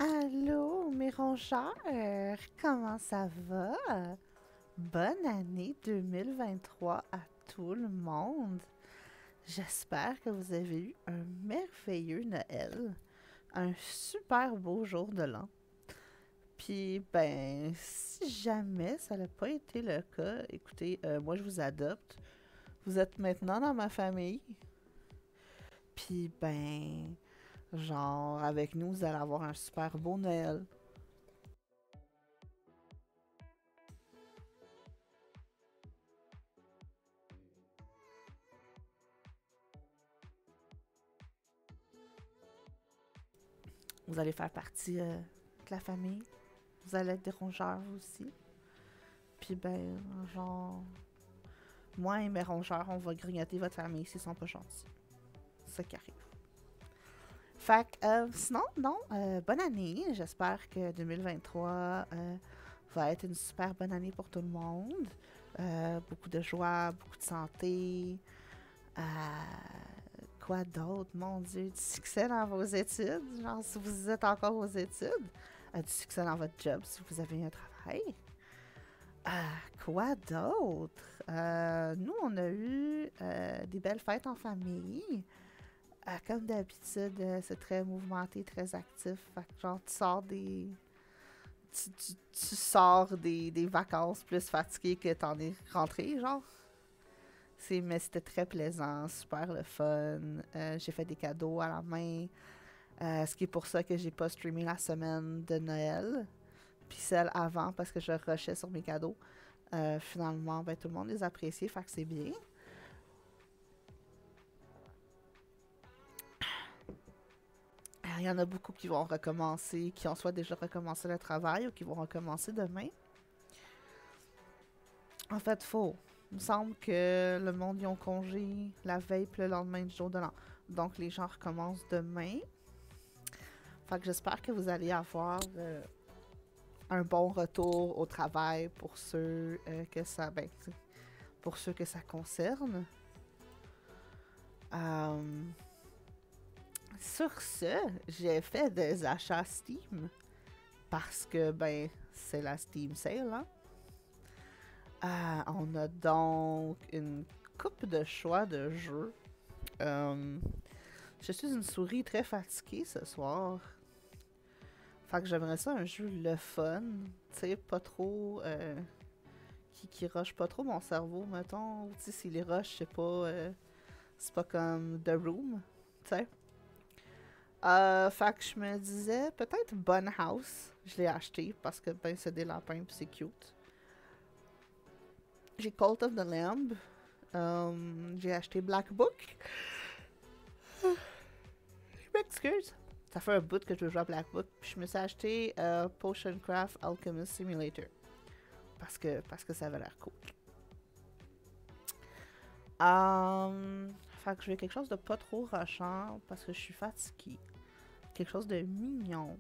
Allô, mes rongeurs, comment ça va? Bonne année 2023 à tout le monde. J'espère que vous avez eu un merveilleux Noël, un super beau jour de l'an. Puis, ben, si jamais ça n'a pas été le cas, écoutez, moi je vous adopte. Vous êtes maintenant dans ma famille. Puis, ben, genre, avec nous, vous allez avoir un super beau Noël. Vous allez faire partie de la famille. Vous allez être des rongeurs aussi. Puis ben, genre, moi et mes rongeurs, on va grignoter votre famille s'ils sont pas gentils. C'est ça qui arrive. Fait que, sinon, non, bonne année. J'espère que 2023 va être une super bonne année pour tout le monde. Beaucoup de joie, beaucoup de santé. Euh, quoi d'autre, mon Dieu? Du succès dans vos études. Genre, si vous êtes encore aux études. Du succès dans votre job si vous avez un travail. Quoi d'autre? Nous, on a eu des belles fêtes en famille. Comme d'habitude, c'est très mouvementé, très actif. Fait que genre, tu sors des. Tu sors des vacances plus fatigué que t'en es rentré, genre. Mais c'était très plaisant, super le fun. J'ai fait des cadeaux à la main. Ce qui est pour ça que j'ai pas streamé la semaine de Noël. Puis celle avant parce que je rushais sur mes cadeaux. Finalement, ben, tout le monde les a appréciés, fait que c'est bien. Il y en a beaucoup qui vont recommencer, qui ont soit déjà recommencé le travail ou qui vont recommencer demain. En fait, faux. Il me semble que le monde y ont congé la veille puis le lendemain du jour de l'an. Donc les gens recommencent demain. Fait que j'espère que vous allez avoir un bon retour au travail pour ceux que ça. Ben, pour ceux que ça concerne. Euh, Sur ce, j'ai fait des achats Steam parce que, ben, c'est la Steam Sale, hein? On a donc une coupe de choix de jeux. Je suis une souris très fatiguée ce soir. Fait que j'aimerais ça un jeu le fun. Tu sais, pas trop. Qui rush pas trop mon cerveau, mettons. Tu sais, s'il les rush, c'est pas. C'est pas comme The Room. Tu sais. Fait que je me disais, peut-être Bun House. Je l'ai acheté parce que ben c'est des lapins pis c'est cute. J'ai Cult of the Lamb. J'ai acheté Black Book. Je m'excuse. Ça fait un bout que je veux jouer à Black Book. Puis je me suis acheté Potion Craft Alchemist Simulator. Parce que ça avait l'air cool. Fait que je veux quelque chose de pas trop rushant parce que je suis fatiguée. Quelque chose de mignon.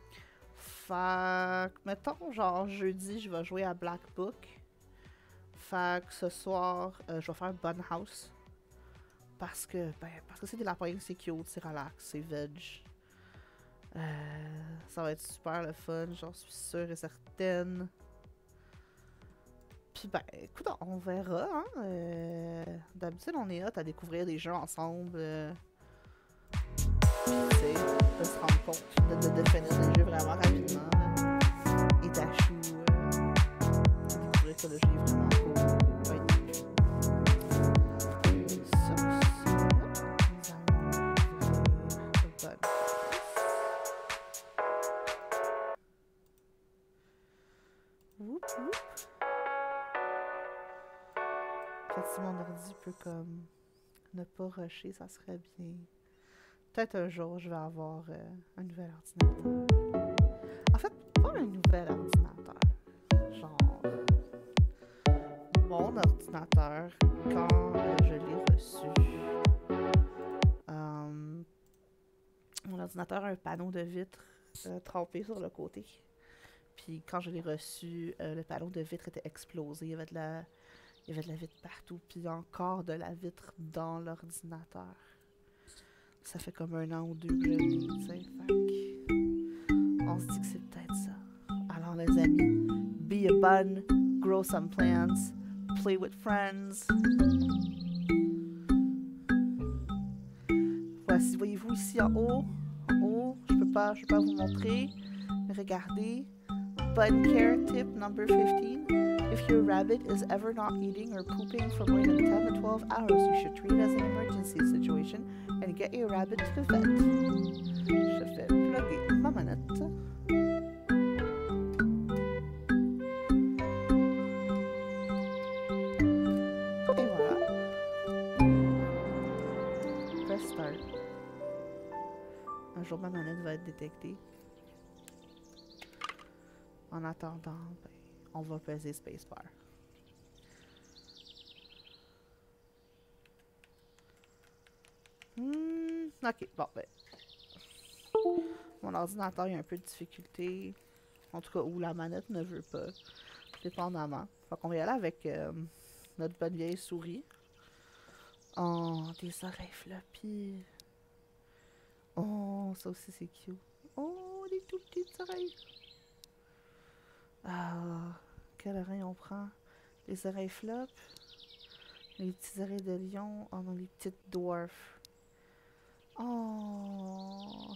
Fait que, mettons, genre, jeudi, je vais jouer à Black Book. Fait que ce soir, je vais faire Bun House. Parce que c'est des lapins, c'est cute, c'est relax, c'est veg. Ça va être super le fun, j'en suis sûre et certaine. Puis ben, écoute, on verra, hein. D'habitude, on est hâte à découvrir des jeux ensemble. Puis, tu sais, de se rendre compte, de finir le jeu vraiment rapidement. Et Dachou, découvrir que le jeu est vraiment cool. Ouais. Sur ce, nous allons ouvrir le Whoop whoop. En fait, si mon ordi peut comme ne pas rusher, ça serait bien. Peut-être un jour, je vais avoir un nouvel ordinateur. En fait, pas un nouvel ordinateur. Genre, mon ordinateur, quand je l'ai reçu, mon ordinateur a un panneau de vitre trempé sur le côté. Puis quand je l'ai reçu, le panneau de vitre était explosé. Il y avait de la vitre partout. Puis encore de la vitre dans l'ordinateur. Ça fait comme un an ou deux que je l'ai, tu sais. Fait que On se dit que c'est peut-être ça. Alors les amis, be a bun, grow some plants, play with friends. Voici, voyez-vous ici en haut, je peux pas vous montrer. Regardez, bun care tip number 15. If your rabbit is ever not eating or pooping for more than 10 to 12 hours, you should treat it as an emergency situation and get your rabbit to the vet. Je fais plugger ma manette. Et voilà. Press start. Un jour ma manette va être détectée. En attendant, ben, on va peser spacebar. Ok, bon ben. Mon ordinateur il a un peu de difficulté. En tout cas, où la manette ne veut pas. Dépendamment. Fait qu'on va y aller avec notre bonne vieille souris. Oh, des oreilles floppy. Oh, ça aussi c'est cute. Oh, des tout petites oreilles. Ah, quelle oreille on prend? Les oreilles flop. Les petites oreilles de lion. Oh non, les petites dwarfs. Oh.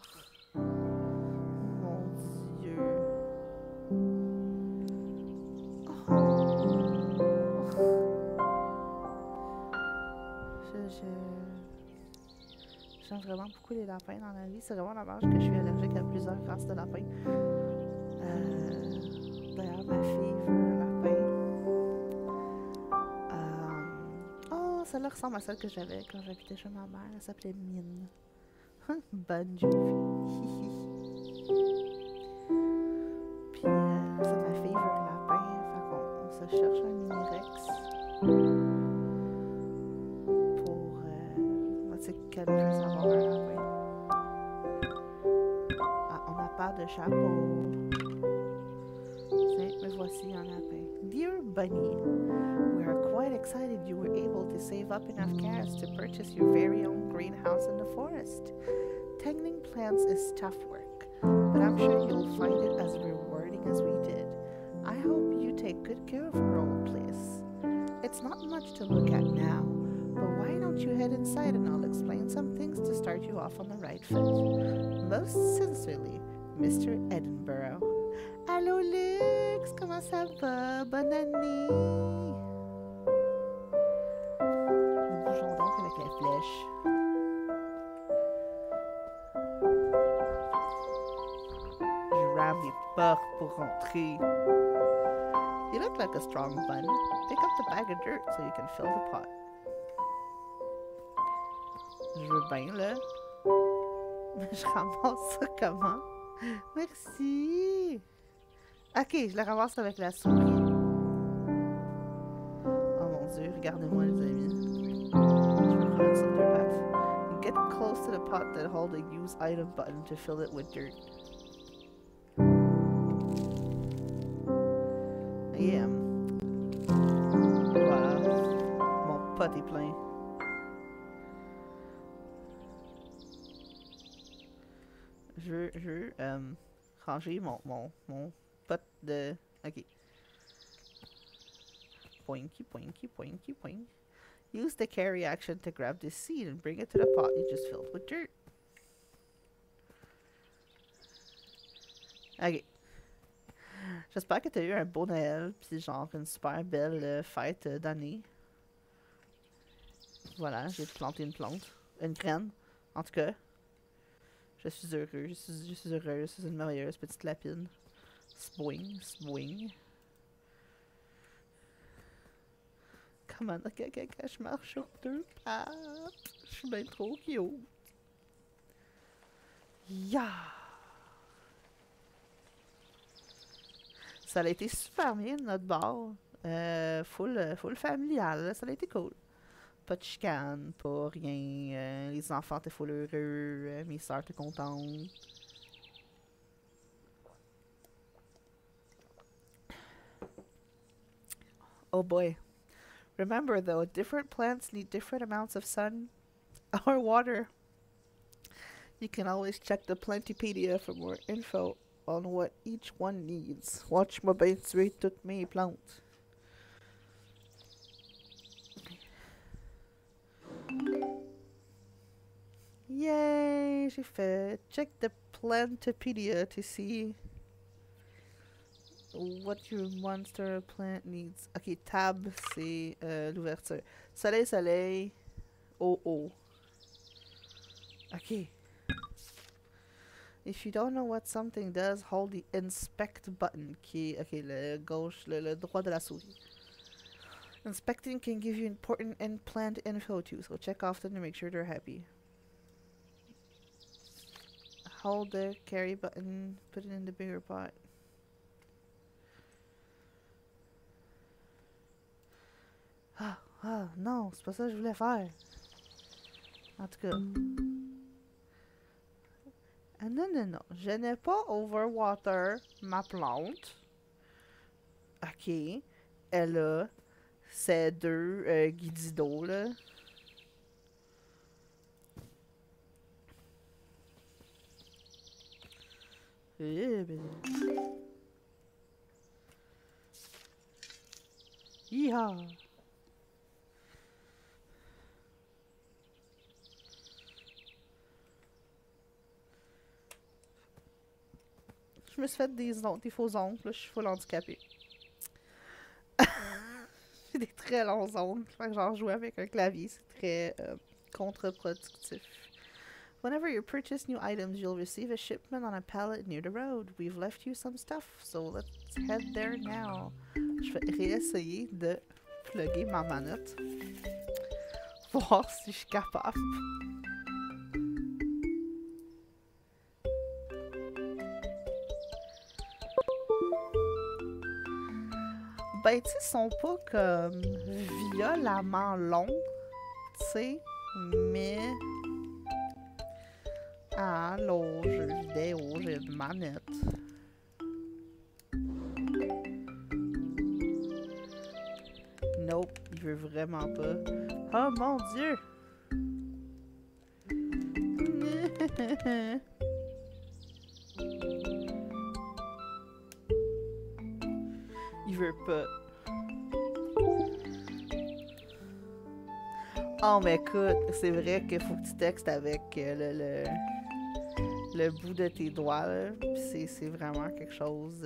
Mon Dieu. J'aime vraiment beaucoup les lapins dans la vie. C'est vraiment dommage que je suis allergique à plusieurs races de lapins. D'ailleurs, ma fille veut un lapin. Oh, celle-là ressemble à celle que j'avais quand j'habitais chez ma mère. Elle s'appelait Mine. Bonne Jovi. Puis, c'est ma fille veut un lapin. Fait qu'on se cherche un mini-rex. Qu'elle puisse avoir un lapin. Ah, on n'a pas de chapeau. Mais voici un lapin. Dear Bunny, we are quite excited you were able to save up enough cash to purchase your very own greenhouse in the forest. Tending plants is tough work, but I'm sure you'll find it as rewarding as we did. I hope you take good care of our old place. It's not much to look at now, but why don't you head inside and I'll explain some things to start you off on the right foot. Most sincerely, Mr. Edinburgh. Allô Lux, comment ça va? Bonne année! Nous bougeons donc avec la flèche. Je rame les portes pour rentrer. You look like a strong bun. Pick up the bag of dirt so you can fill the pot. Je veux bien, là. Mais je ramasse ça comment? Merci! Ok, je le ramasse avec la souris. Oh mon Dieu, regardez-moi les amis. Je vais prendre sur deux pattes. You get close to the pot then hold the use item button to fill it with dirt. Et voilà, mon pot est plein. Je veux ranger mon pot de... Ok. Poinky, poinky, poinky, poinky. Use the carry action to grab this seed and bring it to the pot you just filled with dirt. Ok. J'espère que tu as eu un beau Noël, puis genre une super belle fête d'année. Voilà, j'ai planté une plante, une graine, en tout cas. Je suis heureux, je suis heureuse, je suis une merveilleuse petite lapine. Spoing, spoing. Comment que je marche sur deux pattes? Je suis bien trop cute. Yeah! Ça a été super bien de notre bord. Full familial, ça a été cool. Pas de chicane, pas rien. Les enfants étaient full heureux. Mes soeurs étaient contentes. Oh boy. Remember though, different plants need different amounts of sun or water. You can always check the Plantipedia for more info on what each one needs. Watch-moi bien tuer toutes mes plantes. Yay! J'ai fait check the Plantopedia to see what your monster plant needs. Ok, tab, c'est l'ouverture. Soleil, soleil. Oh, oh. Ok. If you don't know what something does, hold the inspect button, qui est, ok, le gauche, le droit de la souris. Inspecting can give you important plant info too, so check often to make sure they're happy. Hold the carry button, put it in the bigger pot. Ah, non, c'est pas ça que je voulais faire. En tout cas. Ah, non, non, non. Je n'ai pas overwater ma plante. Ok. Elle a ces deux guides d'eau, là. Yeehaw! Je me suis fait des faux ongles, là, je suis full handicapée. J'ai des très longs ongles, fait que genre jouer avec un clavier, c'est très contre-productif. Whenever you purchase new items, you'll receive a shipment on a pallet near the road. We've left you some stuff, so let's head there now. Je vais réessayer de plugger ma manette. Voir si je suis capable. Ben, tu sais, ils sont pas comme violemment longs, tu sais, mais... Allô, jeu vidéo, j'ai une manette. Nope, il veut vraiment pas. Oh mon Dieu! Il veut pas. Oh, mais écoute, c'est vrai qu'il faut que tu textes avec le bout de tes doigts, là. C'est vraiment quelque chose...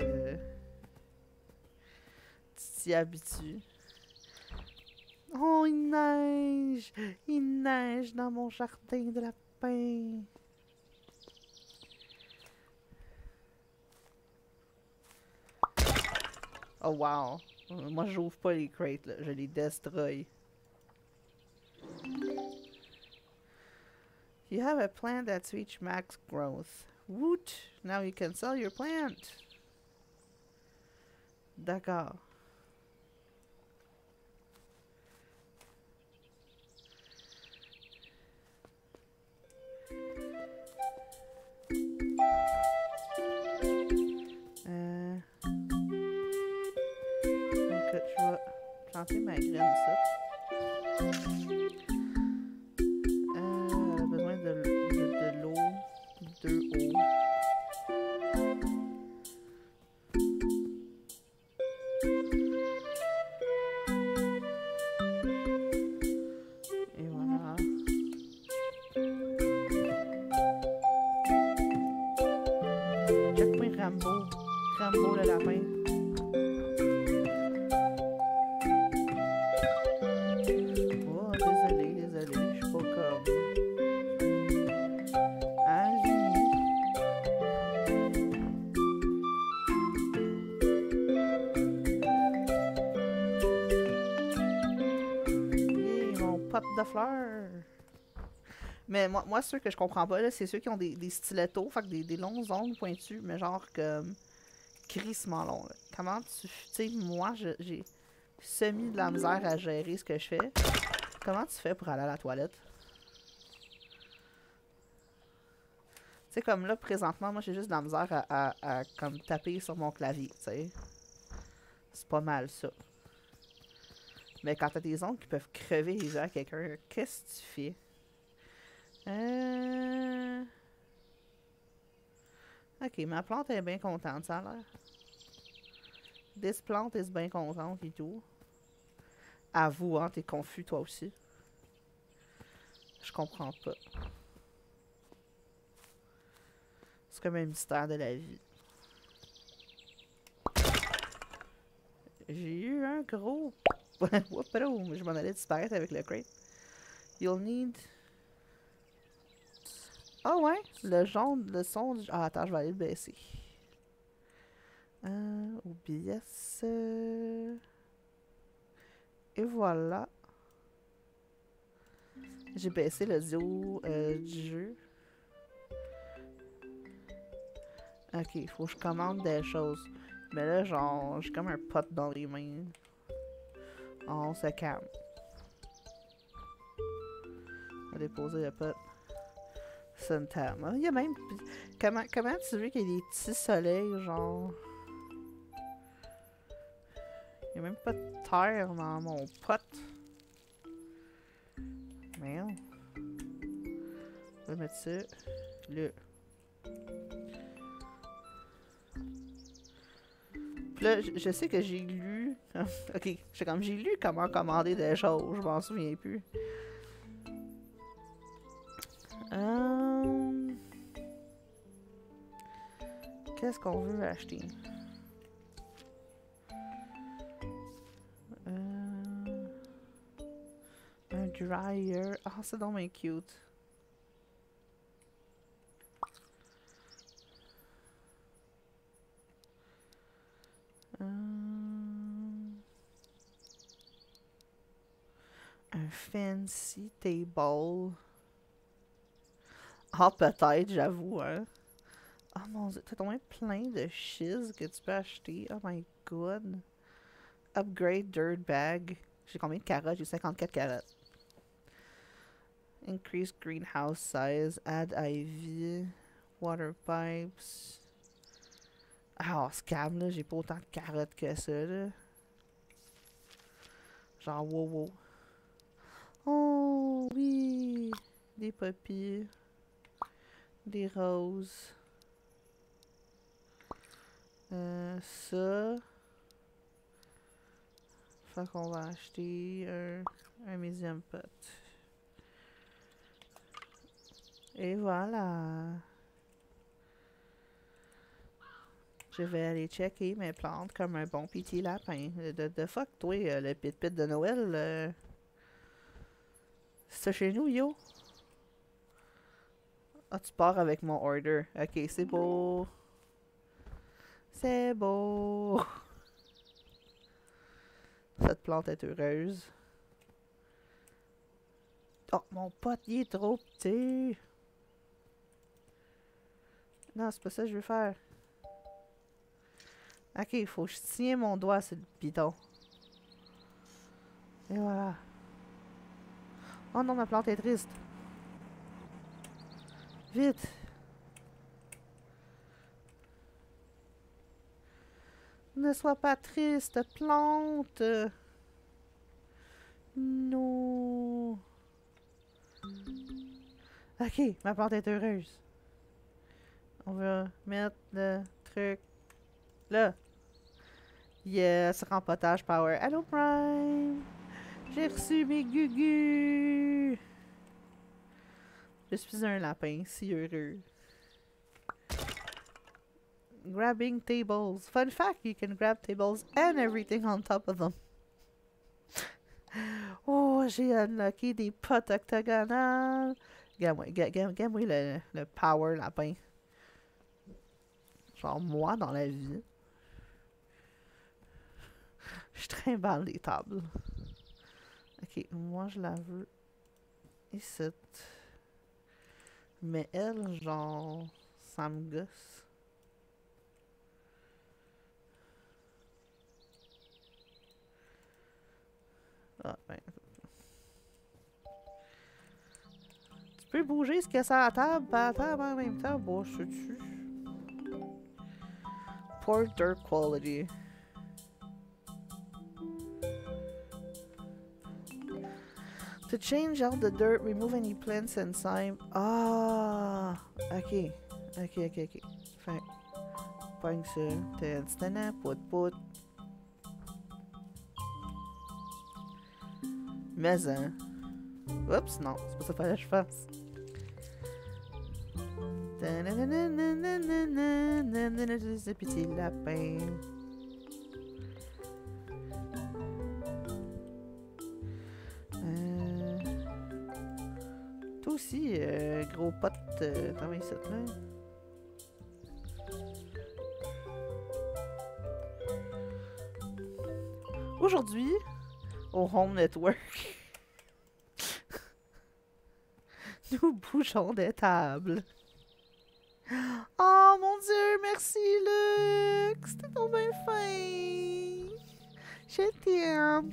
tu t'y habitues. Oh, il neige! Il neige dans mon jardin de lapin! Oh, wow! Moi, j'ouvre pas les crates, là. Je les destroy. You have a plant that's reached max growth. Woot! Now you can sell your plant. D'accord. Écoute, je vais planter ma graine ça. Elle a besoin de l'eau, de eau. Et voilà. Check-moi Rambo. Rambo le lapin. Oh, désolé, je suis pas comme... aligné. Yeah, mon pot de fleurs. Mais moi ceux que je comprends pas, là, c'est ceux qui ont des stilettos, fait que des longs ongles pointus, mais genre comme crissement long. Là. Comment tu sais, moi j'ai semi de la misère à gérer ce que je fais. Comment tu fais pour aller à la toilette? Tu sais, comme là, présentement, moi j'ai juste de la misère à comme taper sur mon clavier, tu sais. C'est pas mal ça. Mais quand t'as des ongles qui peuvent crever les yeux à quelqu'un, qu'est-ce que tu fais? Ok, ma plante est bien contente, ça a l'air. This plante est bien contente et tout. Avoue, hein, t'es confus toi aussi. Je comprends pas. C'est comme un mystère de la vie. J'ai eu un gros... Whoopado, je m'en allais disparaître avec le crate. You'll need... Ah ouais, le jaune, le son... Ah, attends, je vais aller le baisser. OBS... Et voilà. J'ai baissé le duo du jeu. Ok, il faut que je commande des choses. Mais là, genre, j'ai comme un pot dans les mains. On se calme. On va déposer le pot. Santama. Il y a même... Comment tu veux qu'il y ait des petits soleils, genre... Il n'y a même pas de terre dans mon pot. Merde. Je vais mettre ça. Là. Puis là, je sais que j'ai lu... Ok, j'ai lu comment commander des choses. Je m'en souviens plus. Qu'est-ce qu'on veut acheter? Un dryer. Ah, c'est donc cute. Un fancy table. Ah, peut-être, j'avoue, hein. Oh mon dieu, t'as tombé plein de shiz que tu peux acheter. Oh my god. Upgrade dirt bag. J'ai combien de carottes? J'ai 54 carottes. Increase greenhouse size. Add ivy. Water pipes. Ah, scam là, j'ai pas autant de carottes que ça là. Genre, wow. Oh oui! Des poppies. Des roses. Ça. Fait qu'on va acheter un medium pot. Et voilà. Je vais aller checker mes plantes comme un bon petit lapin. De fuck, toi, le pit-pit de Noël. C'est ça chez nous, yo? Ah, tu pars avec mon order. Ok, c'est beau. C'est beau. Cette plante est heureuse. Oh, mon pote, il est trop petit. Non, c'est pas ça que je veux faire. Ok, il faut que je tienne mon doigt sur le bidon. Et voilà. Oh non, ma plante est triste. Vite. Ne sois pas triste, plante. Non. Ok, ma plante est heureuse. On va mettre le truc là. Yes, rempotage power. Allô, Prime. J'ai reçu mes gugus. Je suis un lapin si heureux. Grabbing tables. Fun fact, you can grab tables and everything on top of them. Oh, j'ai unlocké des potes octogonales. Regarde-moi le power lapin. Genre moi dans la vie. Je trimballe des tables. Ok, moi je la veux ici. Mais elle, genre, ça me gosse. Ah, ben. Tu peux bouger ce qu'il y a sur la table, pas la table en même temps. Bon, je sais-tu. Poor dirt quality. To change out the dirt, remove any plants and slime. Ah, ok. Fait pogne ça. Tana, pout. Mais hein. Oups, non, c'est pas ça qu'il fallait que je fasse. Ce petit lapin. Toi aussi, gros pote, travaille ça là. Aujourd'hui, au Home Network, nous bougeons des tables. Oh mon Dieu, merci Luc! C'était trop bien fin! Je t'aime!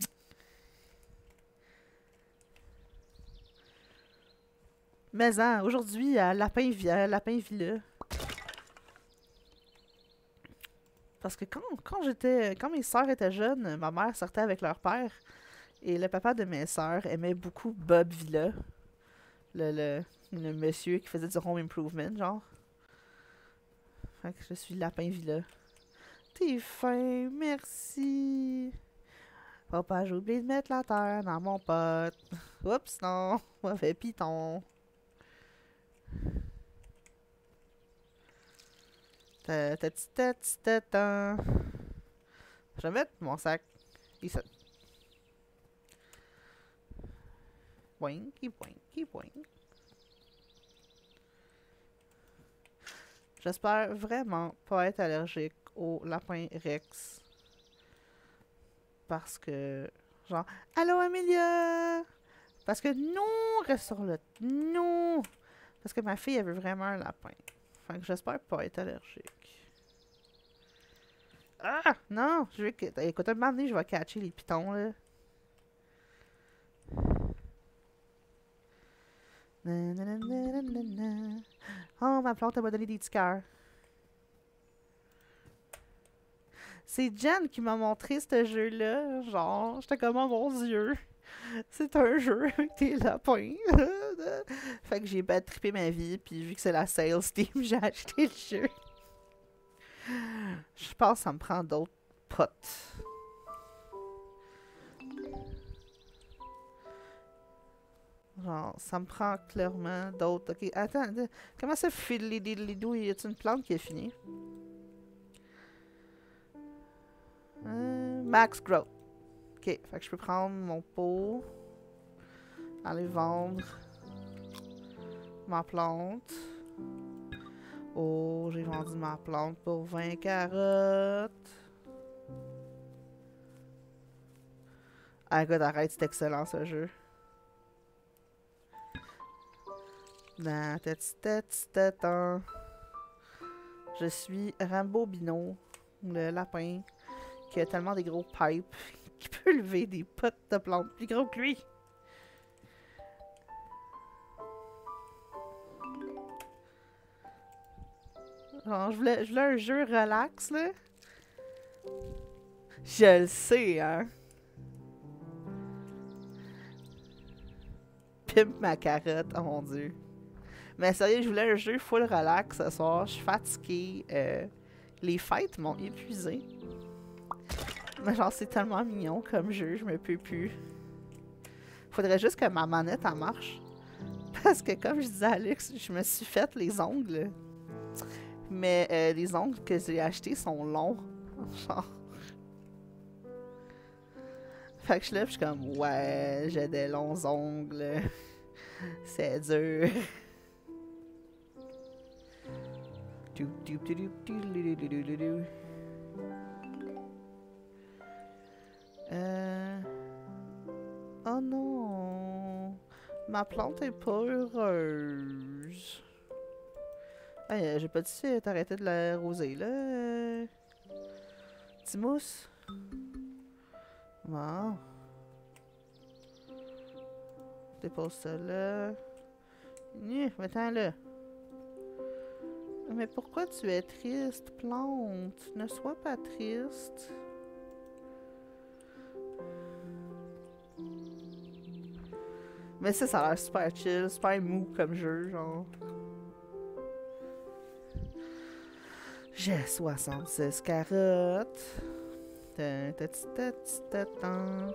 Mais hein, aujourd'hui, à Lapin Villa. Parce que quand mes sœurs étaient jeunes, ma mère sortait avec leur père. Et le papa de mes sœurs aimait beaucoup Bob Villa. Le monsieur qui faisait du home improvement, genre. Fait que je suis Lapin Villa. T'es fin, merci. Papa, j'ai oublié de mettre la terre dans mon pot. Oups, non. Mauvais piton. Je vais mettre mon sac ici. Boinky, boinky, boink. J'espère vraiment pas être allergique au lapin Rex. Parce que, genre, allô Amélia! Parce que non, reste sur le. Non! Parce que ma fille, elle veut vraiment un lapin. Fait que j'espère pas être allergique. Ah! Non! Je veux que. Écoute, un moment donné, je vais catcher les pitons, là. Oh, ma plante, elle m'a donné des petits cœurs. C'est Jen qui m'a montré ce jeu-là. Genre, j'étais comme, oh mon Dieu. C'est un jeu avec des lapins. Fait que j'ai pas trippé ma vie, puis vu que c'est la sale Steam, j'ai acheté le jeu. Je pense que ça me prend d'autres potes. Genre, ça me prend clairement d'autres. Ok, attends, comment ça file les dou? Y a-t-il une plante qui est finie? Max Growth. Ok, fait que je peux prendre mon pot. Aller vendre ma plante. Oh, j'ai vendu ma plante pour 20 carottes. Ah, écoute, arrête, c'est excellent ce jeu. Je suis Rambo Bino, le lapin, qui a tellement des gros pipes qui peut lever des potes de plantes plus gros que lui. Genre, je voulais un jeu relax, là. Je le sais, hein. Pimp ma carotte, oh mon dieu. Mais sérieux, je voulais un jeu full relax ce soir. Je suis fatiguée. Les fêtes m'ont épuisé. Mais genre, c'est tellement mignon comme jeu, je me peux plus. Faudrait juste que ma manette, elle marche. Parce que comme je disais à Alex, je me suis fait les ongles. Mais les ongles que j'ai achetés sont longs. Genre. Fait que je lève, je suis comme, ouais, j'ai des longs ongles. C'est dur. Oh non. Ma plante est pas heureuse. Hey, j'ai pas dit t'arrêter de l'arroser, là. Petit mousse. Bon. Dépose ça là. Mets-t'en là. Mais pourquoi tu es triste, plante? Ne sois pas triste. Mais ça a l'air super chill, super mou comme jeu, genre. J'ai 76 carottes. Ta, ta, ta, ta, ta, ta.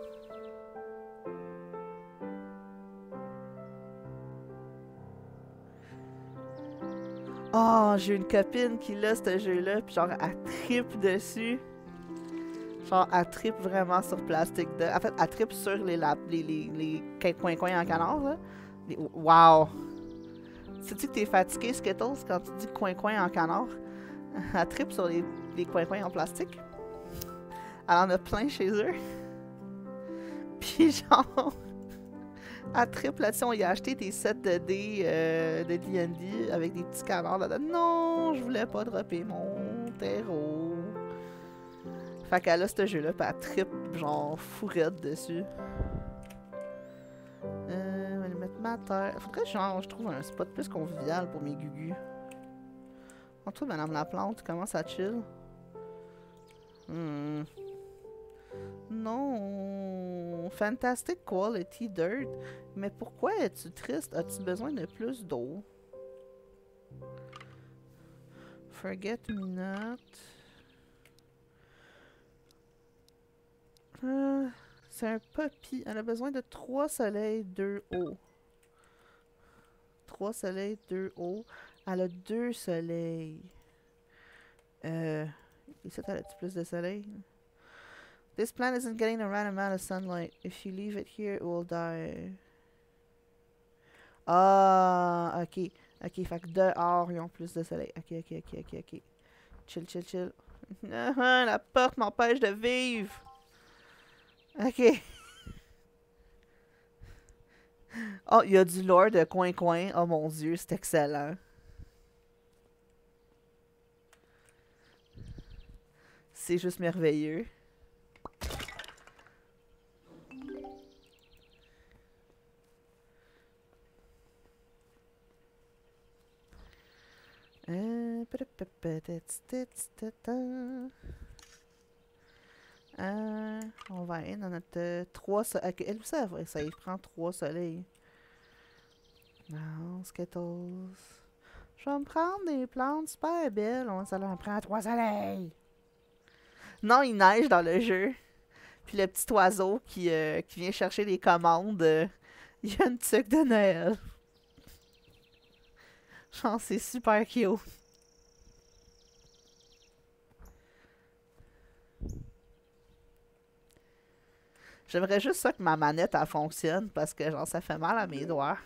Oh, j'ai une copine qui l'a ce jeu-là, puis genre, elle trippe dessus. Genre, elle trippe vraiment sur Plastic Dog. En fait, elle trippe sur les coins-coins en canard, là. Wow! Sais-tu que t'es fatigué, Skittles, quand tu dis coin-coin en canard? Elle trippe sur les coins-coins en plastique. Elle en a plein chez eux. Puis genre, elle trippe là-dessus. On y a acheté des sets de dés de D&D avec des petits canards là-dedans. Non, je voulais pas dropper mon terreau. Fait qu'elle a ce jeu-là, pis elle trippe genre fourrette dessus. On va aller mettre ma terre. Faudrait genre, je trouve un spot plus convivial pour mes gugus. En tout cas, Madame la Plante commence à chill. Non. Fantastic quality dirt. Mais pourquoi es-tu triste? As-tu besoin de plus d'eau? Forget me not. C'est un puppy. Elle a besoin de 3 soleils, 2 eau. 3 soleils, 2 eau. Elle a 2 soleils. Ici, elle a-tu plus de soleil? This plant isn't getting the right amount of sunlight. If you leave it here, it will die. Ah, ok. Ok, fait que dehors, ils ont plus de soleil. Ok. Chill. La porte m'empêche de vivre. Ok. Oh, il y a du lore de coin-coin. Oh mon dieu, c'est excellent. C'est juste merveilleux. On va aller dans notre 3 soleils. Okay, elle aussi, ça y prend 3 soleils. Non, Skittles. Je vais me prendre des plantes super belles. Ça leur prend 3 soleils. Non, il neige dans le jeu. Puis le petit oiseau qui vient chercher les commandes, il y a une tuque de Noël. Genre, c'est super cute. J'aimerais juste ça que ma manette, elle fonctionne parce que, genre, ça fait mal à mes doigts.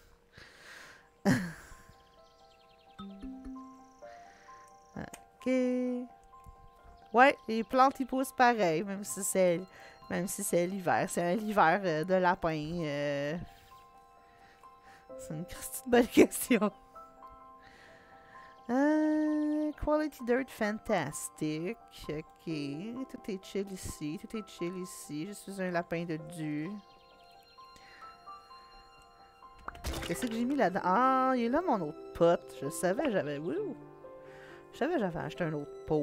Ok. Ouais, les plantes, ils poussent pareil, même si c'est l'hiver. C'est un hiver de lapin. C'est une petite bonne question. Quality dirt fantastic. Ok. Tout est chill ici. Je suis un lapin de Dieu. Qu'est-ce que j'ai mis là-dedans? Ah, il est là mon autre pot. Je savais j'avais. Wouh! Je savais j'avais acheté un autre pot.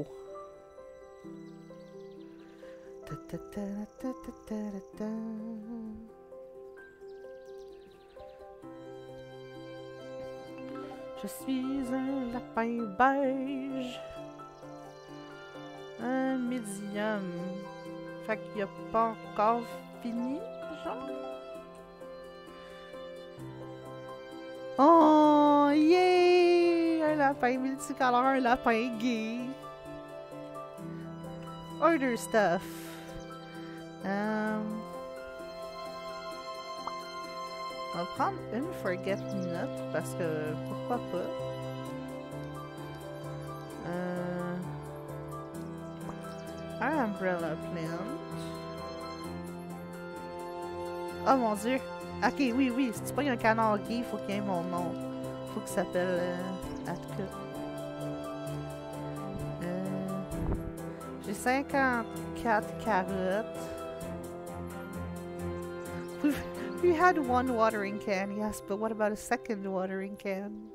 Je suis un lapin beige. Un médium. Fait qu'il a pas encore fini, genre. Oh, yeah! Un lapin multicolore, un lapin gay. Order stuff. On va prendre une Forget Me Not parce que pourquoi pas. Un Umbrella Plant. Oh mon dieu! Ok, oui, si tu prends un canard gay, il faut qu'il y ait mon nom. Faut qu'il s'appelle Atka. J'ai 54 carottes. We had one watering can, yes, but what about a second watering can?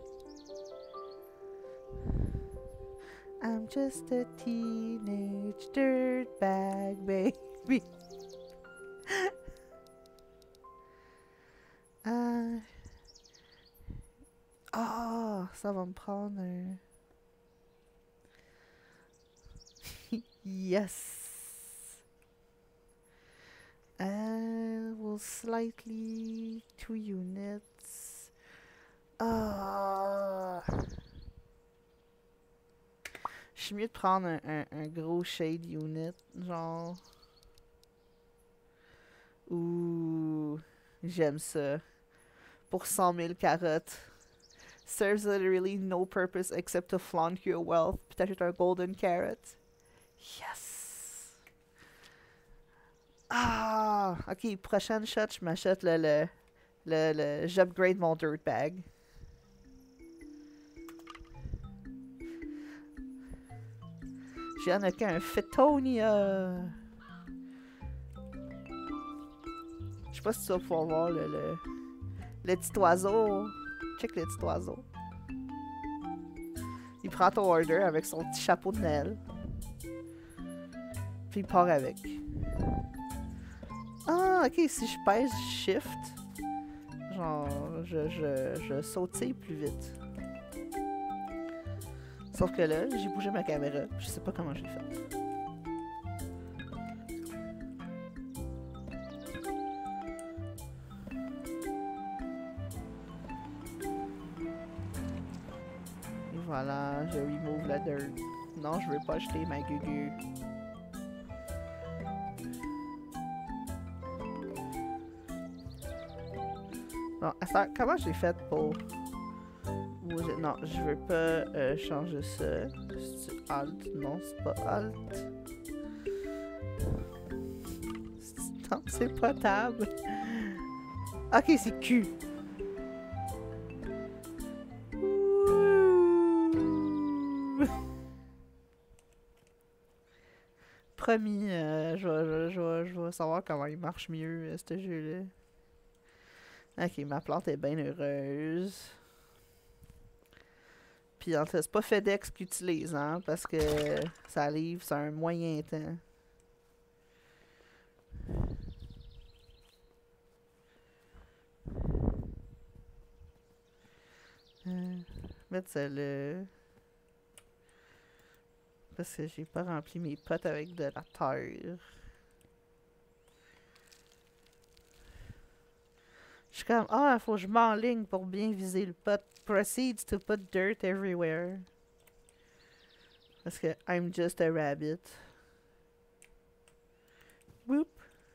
I'm just a teenage dirtbag baby. Ça va me prendre un... Yes. Will slightly 2 units. Ah. Je suis mieux de prendre un gros shade unit, genre. Ouh. J'aime ça. Pour 100 000 carottes. Serves literally no purpose except to flaunt your wealth. Puis t'achètes un golden carrot. Yes! Ah! Ok, prochaine shot, je m'achète j'upgrade mon dirt bag. J'ai en un Fetonia. Je sais pas si tu vas pouvoir voir le petit oiseau. Check le petit oiseau. Il prend ton order avec son petit chapeau de Noël. Puis il part avec. Ah, ok, si je pèse Shift, genre, je sautille plus vite. Sauf que là, j'ai bougé ma caméra. Je sais pas comment j'ai fait. Et voilà, je remove la dirt. Non, je veux pas acheter ma gugu. Bon, comment j'ai fait pour... Non, je veux pas changer ça. C'est Alt? Non, c'est pas Alt. Non, c'est pas Tab. Ok, c'est Q. Promis, je vais savoir comment il marche mieux, ce jeu-là. Ok, ma plante est bien heureuse. Puis en fait, c'est pas FedEx qui utilise, hein, parce que ça livre sur un moyen temps. Mettre ça là. Parce que j'ai pas rempli mes potes avec de la terre. Je suis comme, ah, faut que je m'enligne pour bien viser le pot. Proceeds to put dirt everywhere. Parce que I'm just a rabbit. Whoop.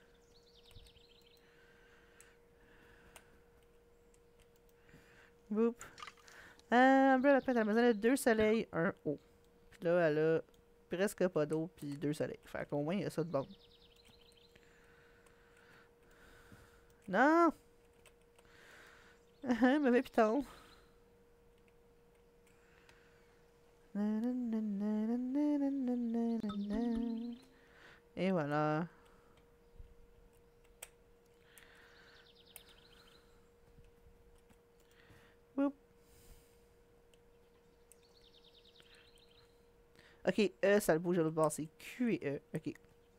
Whoop. Umbrella Pet, elle a besoin de 2 soleils, 1 eau. Puis là, elle a presque pas d'eau, puis 2 soleils. Fait qu'au moins, il y a ça de bon. Non! Mauvais piton. Et voilà. Whoop. Ok, E, ça le bouge à l'autre bord. C'est Q et E. Ok.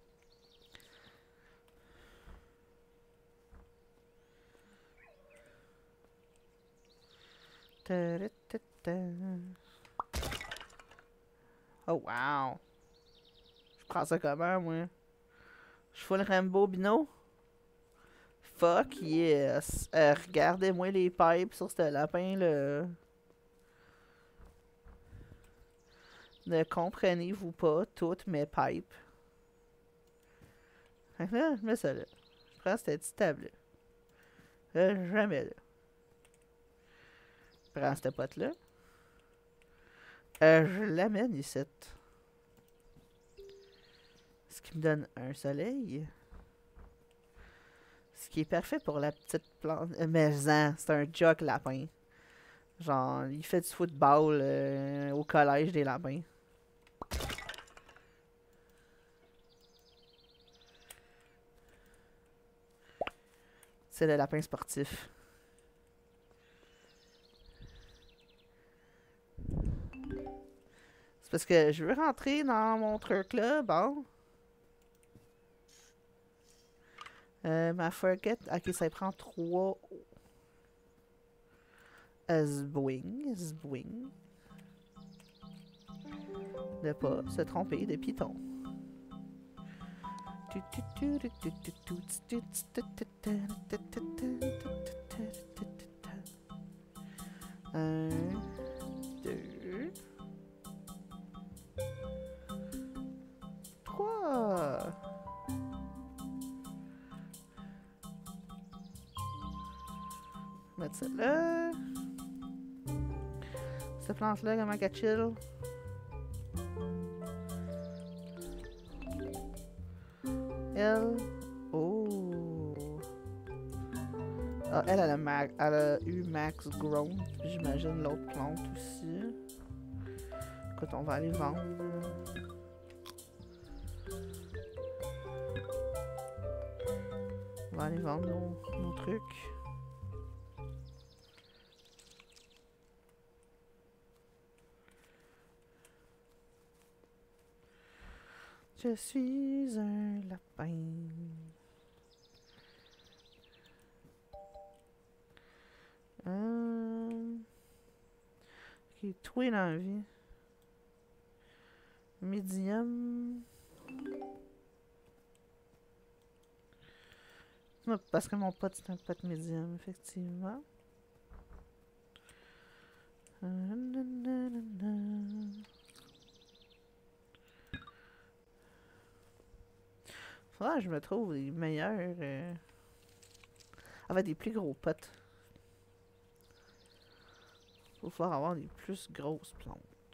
Oh, wow. Je prends ça comment, moi? Je fais le Rambo Bino? Fuck yes. Regardez-moi les pipes sur ce lapin-là. Ne comprenez-vous pas toutes mes pipes? Fait que là, je mets ça là. Je prends cette petite table là. Jamais là. Je prends cette pote-là. Je l'amène ici. Ce qui me donne un soleil. Ce qui est parfait pour la petite plante. Mais c'est un jock lapin. Genre, il fait du football au collège des lapins. C'est le lapin sportif. C'est parce que je veux rentrer dans mon truc là, bon. Ma forget. Ok, ça prend 3. Zboing. Ne pas se tromper de piton. Un, deux, trois. Mettre ça là. Cette plante-là, comment qu'elle chill? Elle. Oh. Ah, elle a eu Max Grown. J'imagine l'autre plante aussi. Écoute, on va aller vendre. On va aller vendre nos trucs. Je suis un lapin. Ok, tout est dans la vie. Medium. Non, parce que mon pote, c'est un pote médium, effectivement. Faudrait que je me trouve des meilleurs... En fait, des plus gros potes. Faut falloir avoir des plus grosses plantes.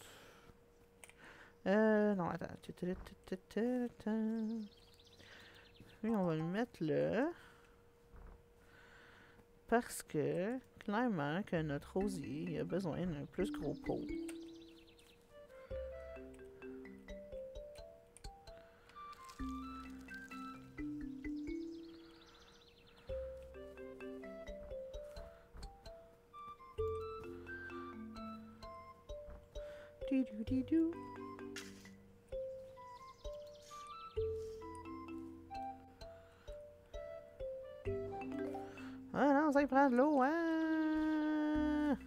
Non, attends. Lui, on va le mettre là. Parce que, clairement, que notre rosier a besoin d'un plus gros pot. Du. Ah non, ça prend de l'eau, hein?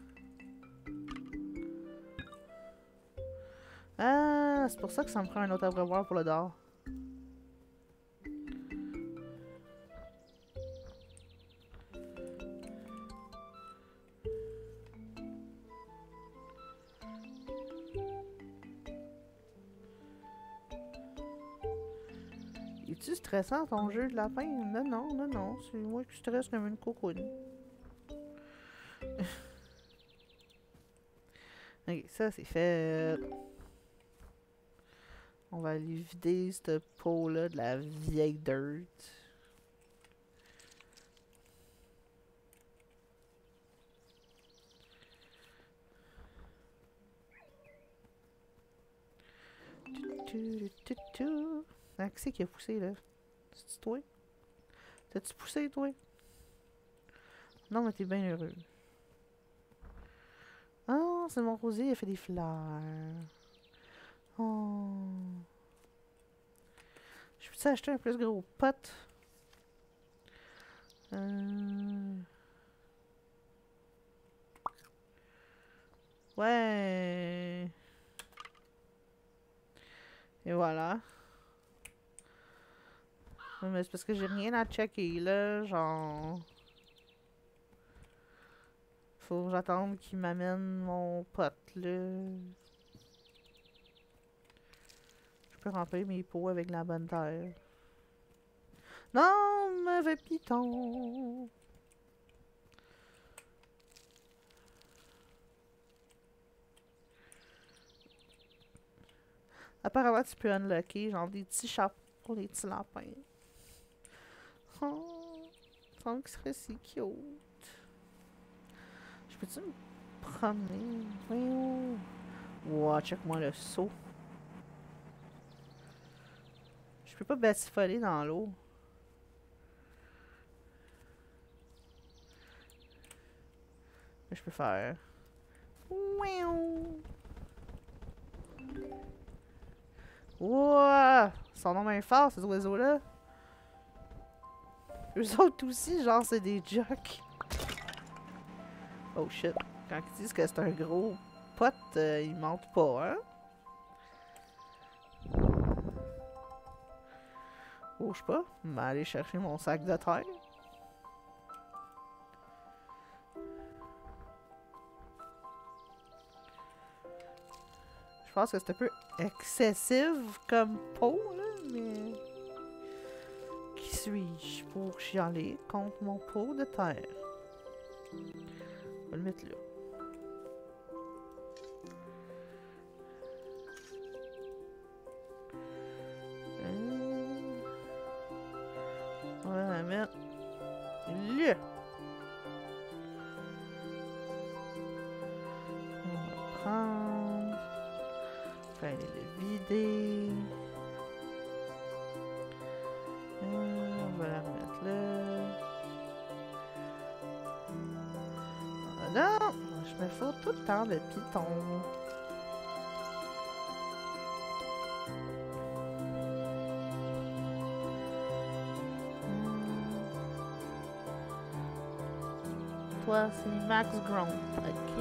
Ah, c'est pour ça que ça me prend un autre abreuvoir pour le dehors. Es-tu stressant ton jeu de lapin? Non, non, non, non. C'est moi qui stresse comme une cocoune. Ok, ça c'est fait. On va aller vider cette peau-là de la vieille dirt. Ah, qui c'est qui a poussé là? C'est-tu toi? T'as-tu poussé toi? Non, mais t'es bien heureux. Ah, c'est mon rosier, il a fait des fleurs. Oh. Je peux acheter un plus gros pot? Ouais. Et voilà. Mais c'est parce que j'ai rien à checker là, genre... Faut que j'attende qu'il m'amène mon pot là. Je peux remplir mes pots avec la bonne terre. Non, mauvais piton! Apparemment, tu peux unlocker genre des petits chapeaux pour les petits lapins. Oh, ça me serait si cute. Je peux-tu me promener? Voyons. Wow, check-moi le saut. Je peux pas batifoler dans l'eau. Mais je peux faire. Wow! Ils sont même forts, ces oiseaux-là. Eux autres aussi, genre, c'est des jocks. Oh shit. Quand ils disent que c'est un gros pot, ils mentent pas, hein? Bouge pas. Je vais aller chercher mon sac de terre. Je pense que c'est un peu excessif comme peau, là, mais... Qui suis-je pour chialer contre mon pot de terre? On va le mettre là. On va la mettre là. On va prendre. Faire le vider. On va la remettre là. Ah non! Je me fous tout le temps de piton. Toi, c'est Max Grown. Ok.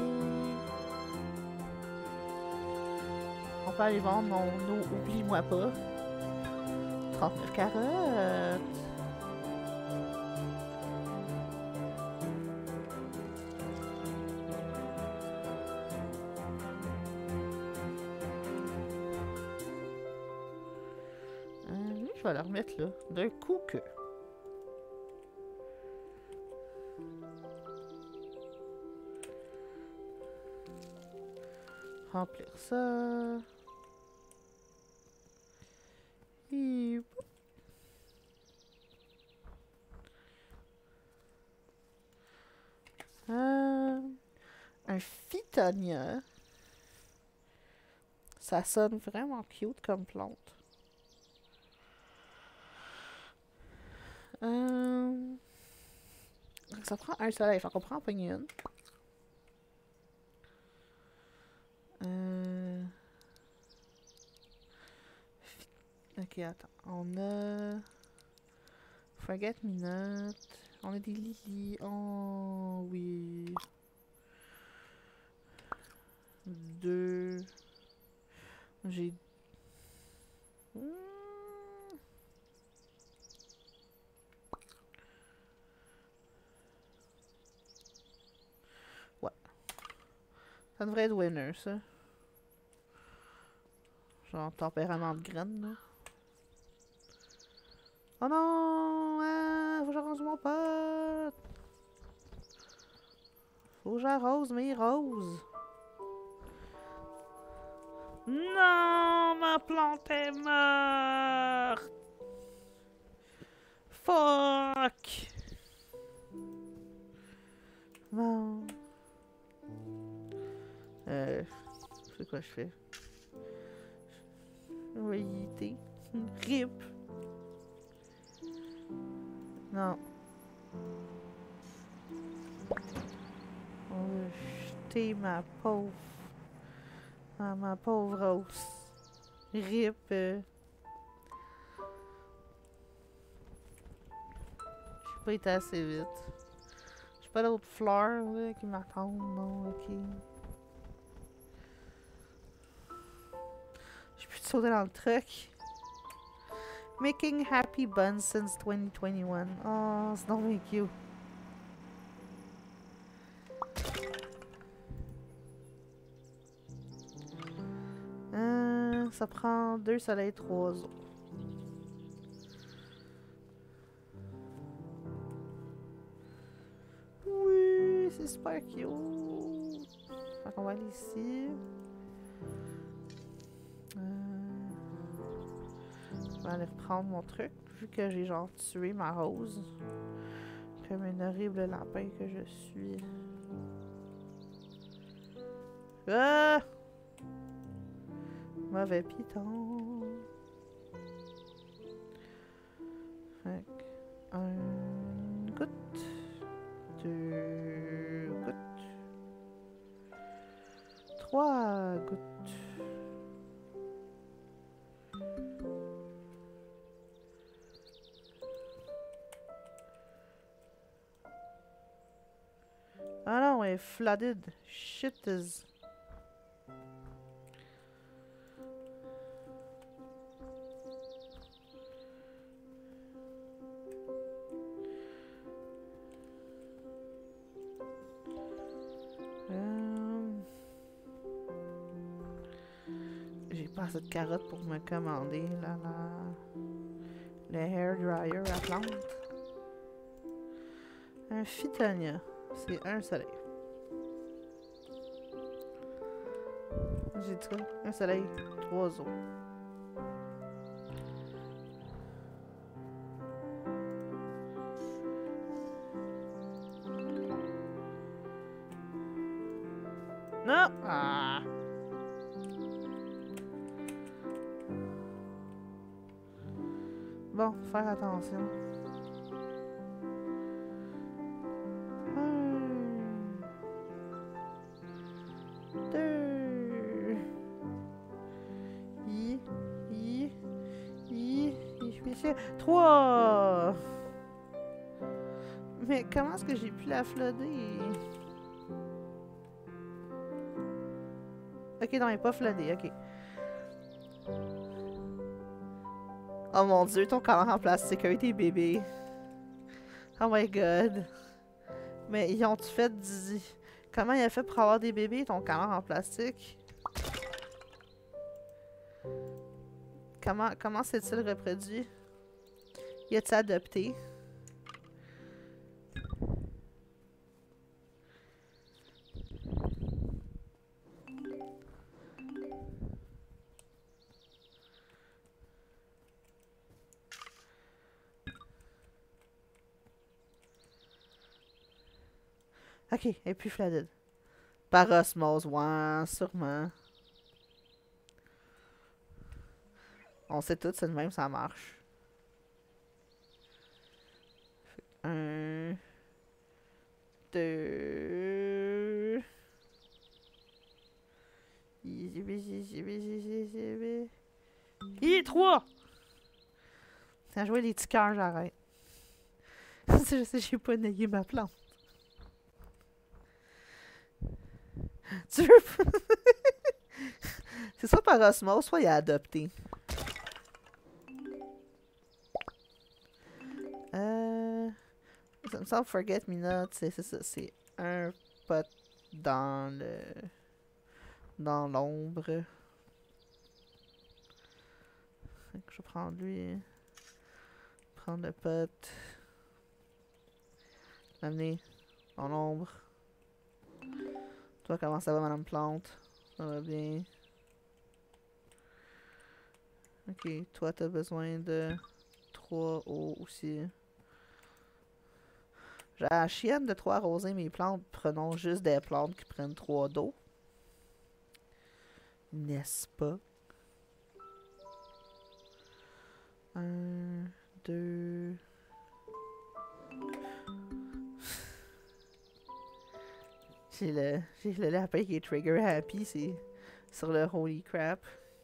On peut aller vendre mon eau, oublie-moi pas. 39 carottes. Je vais la remettre là, d'un coup que. Remplir ça. Et... un phytonia. Ça sonne vraiment cute comme plante. Ça prend un soleil, fait qu'on prend en pogner une. Ok, attends. On a... Forget Me Not. On a des lilies. Oh, oui. 2. J'ai... Ouais. Ça devrait être winner, ça. Genre tempérament de graine, là. Oh non! Ah, faut que j'arrose mon pote! Faut que j'arrose mes roses! Non! Ma plante est morte! Fuck! Non. C'est quoi je fais? Oui, t'es... RIP! Non. On va jeter ma pauvre... Ah, ma pauvre rose. RIP. J'ai pas été assez vite. J'ai pas d'autres fleurs là, qui m'attendent, non, ok. J'ai pu sauter dans le truck. Making happy buns since 2021. Oh, c'est donc bien cute. Ça prend 2 soleils, 3 eaux. Oui, c'est super cute. Fait qu'on va aller ici. Je vais aller reprendre mon truc, vu que j'ai genre tué ma rose. Comme un horrible lapin que je suis. Ah! Mauvais piton. Fait que, 1 goutte. 2 gouttes. 3 gouttes. Ah non, elle est flooded. Shit is... pas assez de carottes pour me commander le hair dryer à plante. Un phytonia. C'est un soleil. J'ai dit quoi? Un soleil, 3 eaux. Non! Ah! Bon, faire attention. Trois! Mais comment est-ce que j'ai pu la flooder? Ok, non, elle n'est pas floodée, ok. Oh mon dieu, ton collant en plastique a eu des bébés. Oh my god. Mais ils ont-tu fait du... Comment il a fait pour avoir des bébés, ton collant en plastique? Comment s'est-il reproduit? Y a-t-il adopté? Ok, elle est plus flooded. Par osmose, ouais, sûrement. On sait tous, c'est le même, ça marche. Un... Deux... Et 3! Quand je vois les petits cœurs, j'arrête. Je sais, j'ai pas nayé ma plante. Tu veux pas? C'est soit par osmose, soit il a adopté. Ça me semble Forget Me Not, c'est ça, c'est un pot dans l'ombre. Je vais prendre lui. Prendre le pot. L'amener dans l'ombre. Toi, comment ça va, Madame Plante? Ça va bien. Ok, toi, t'as besoin de 3 eaux aussi. J'ai la chienne de 3 arroser mes plantes. Prenons juste des plantes qui prennent 3 d'eau. N'est-ce pas? 1, 2... J'ai le lapin qui est trigger happy, c'est sur le holy crap.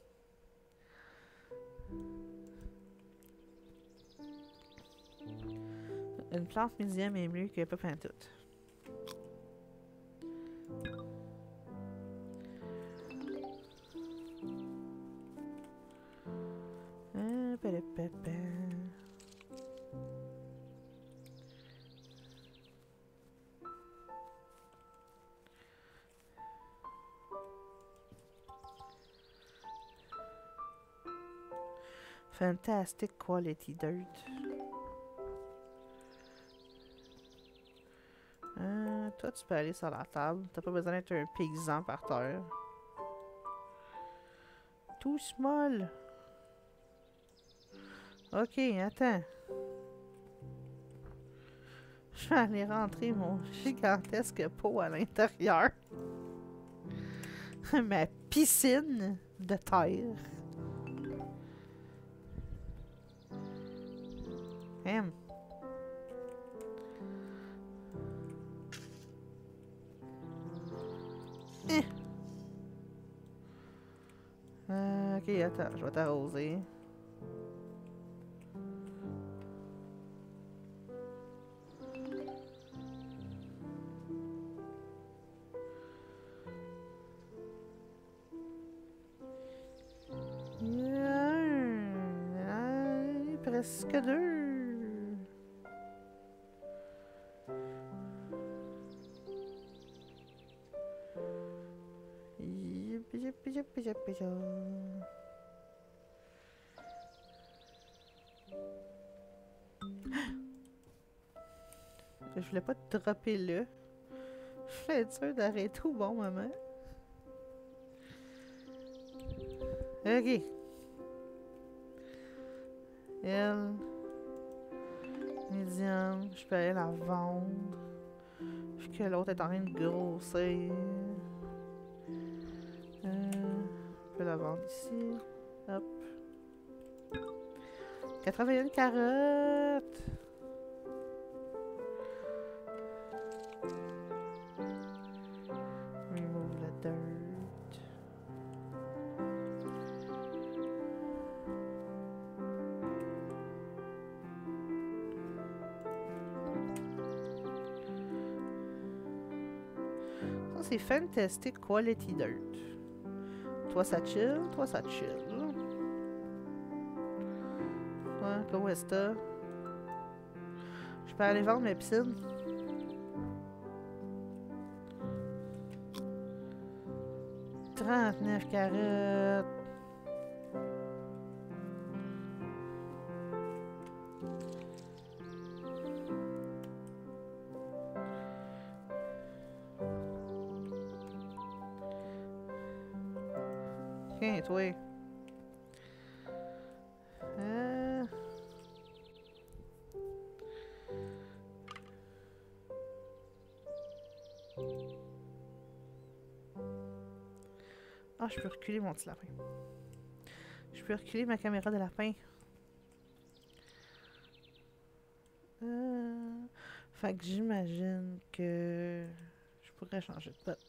Une plante médium est mieux que pas pantoute. Fantastic quality dirt. Toi, tu peux aller sur la table. T'as pas besoin d'être un paysan par terre. Tout small. Ok, attends. Je vais aller rentrer mon gigantesque pot à l'intérieur. Ma piscine de terre. Ok, attends, je vais t'arroser. Presque 2. voulais pas te dropper là. Je voulais être sûre d'arrêter au bon moment. Ok. Elle. Médium. Je peux aller la vendre. Vu que l'autre est en train de grossir. Je peux la vendre ici. Hop. 81 carottes. Remove the dirt. Ça, c'est Fantastic Quality Dirt. Toi, ça chill. Toi, ça chill. Ouais, comment est-ce que je peux aller vendre mes piscines? « 39 carottes. Tiens, toi. Ah, je peux reculer mon petit lapin. Je peux reculer ma caméra de lapin. Fait que j'imagine que je pourrais changer de pote.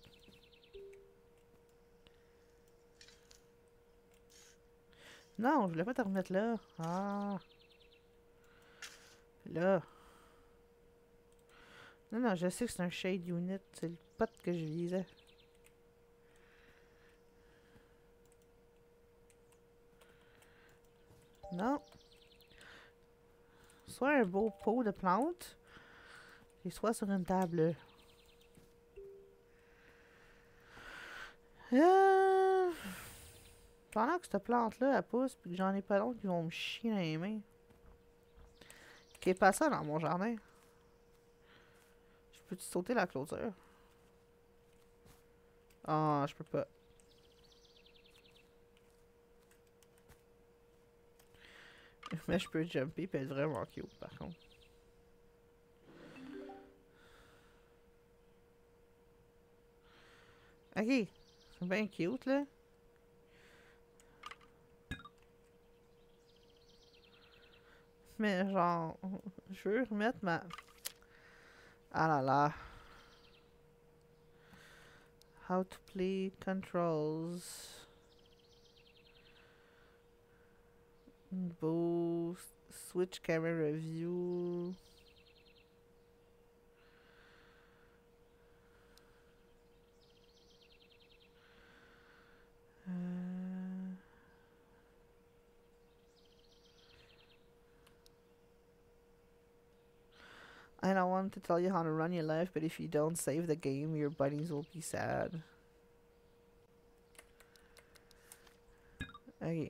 Non, je voulais pas te remettre là. Ah. Là. Non, non, je sais que c'est un shade unit. C'est le pote que je visais. Non. Soit un beau pot de plantes, et soit sur une table. Pendant que cette plante-là, elle pousse, puis que j'en ai pas d'autres qui vont me chier dans les mains. Qui est pas ça dans mon jardin. Je peux-tu sauter la clôture? Ah, je peux pas. Mais je peux jumper puis être vraiment cute par contre. Ok, c'est bien cute là. Mais genre, je veux remettre ma... Ah là là. How to play controls. Boost. Switch camera review. I don't want to tell you how to run your life, but if you don't save the game, your buddies will be sad. Ok.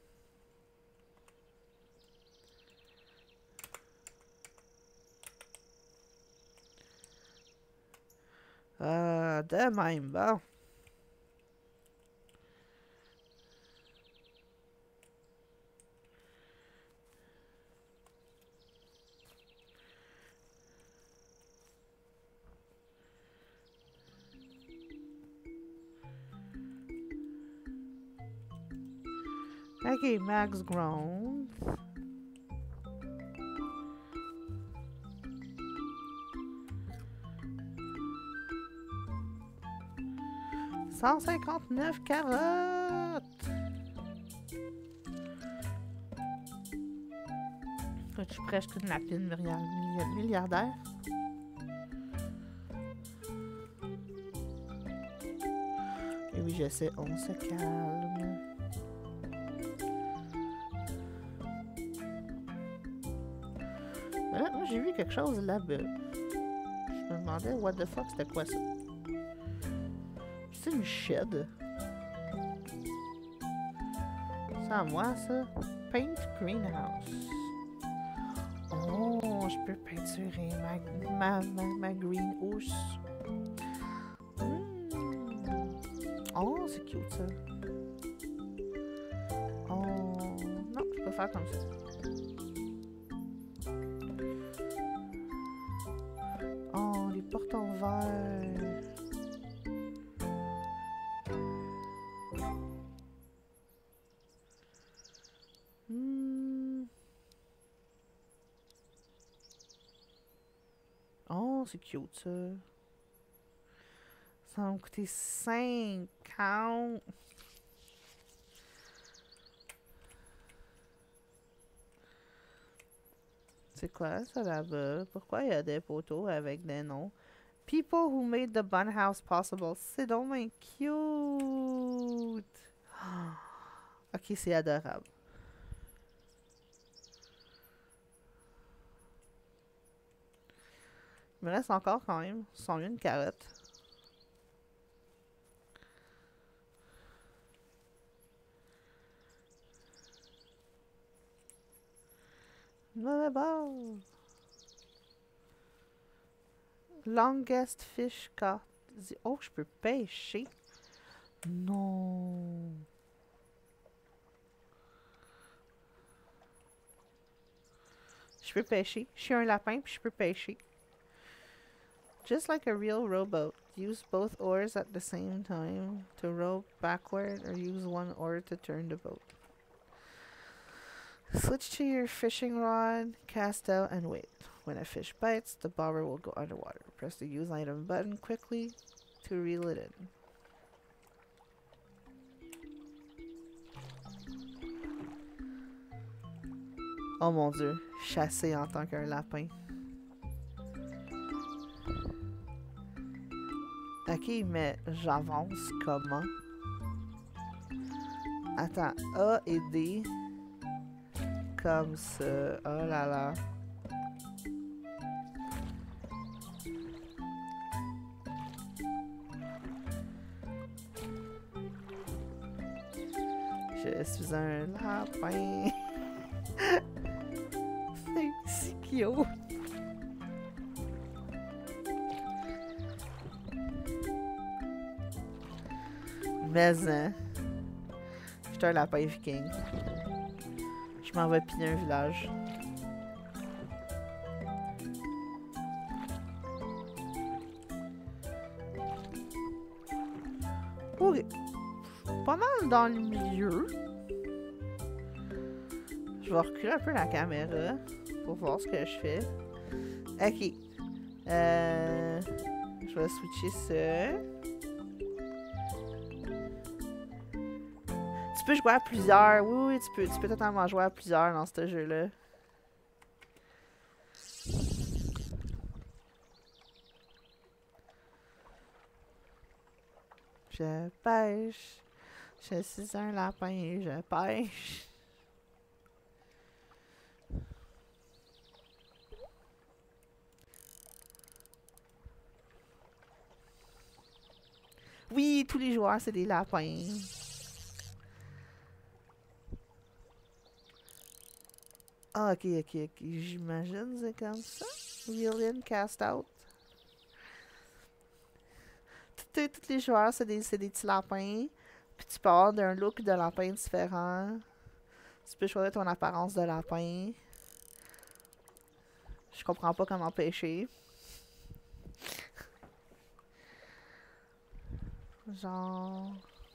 De même, bon. Ok, max grown. « 159 carottes! » Je suis presque une lapine milliardaire. Et oui, je sais, on se calme. Voilà, moi j'ai vu quelque chose là-bas. Je me demandais, what the fuck, c'était quoi ça? C'est une shed. C'est à moi ça? Paint Greenhouse. Oh, Oh, je peux peinturer ma greenhouse. Oh, c'est cute ça. Oh, non, je peux faire comme ça. Oh, les portes en verre. Oh, c'est cute ça. Ça va me coûter 50. C'est quoi ça là-bas? Pourquoi il y a des poteaux avec des noms? People who made the bun house possible. C'est donc bien cute. Ok, c'est adorable. Il me reste encore quand même 101 carottes. Mauvais bord. Longest fish caught. Oh, je peux pêcher. Non. Je peux pêcher. Je suis un lapin puis je peux pêcher. Just like a real rowboat, use both oars at the same time to row backward or use one oar to turn the boat. Switch to your fishing rod, cast out, and wait. When a fish bites, the bobber will go underwater. Press the use item button quickly to reel it in. Oh mon dieu, chasser en tant qu'un lapin. Ok, mais j'avance comment? Attends, A et D. Comme ça. Oh là là. Je suis un lapin. C'est si cute. Mais hein. Je suis un lapin viking. Je m'en vais piller un village. Ok. Pas mal dans le milieu. Je vais reculer un peu la caméra pour voir ce que je fais. Ok. Je vais switcher ça. Tu peux jouer à plusieurs. Oui, tu peux totalement jouer à plusieurs dans ce jeu-là. Je pêche. Je suis un lapin et je pêche. Oui, tous les joueurs, c'est des lapins. Ah, ok. J'imagine c'est comme ça. Reel in, cast out. Tous les joueurs, c'est des petits lapins. Puis tu peux avoir d'un look de lapin différent. Tu peux choisir ton apparence de lapin. Je comprends pas comment pêcher. Genre...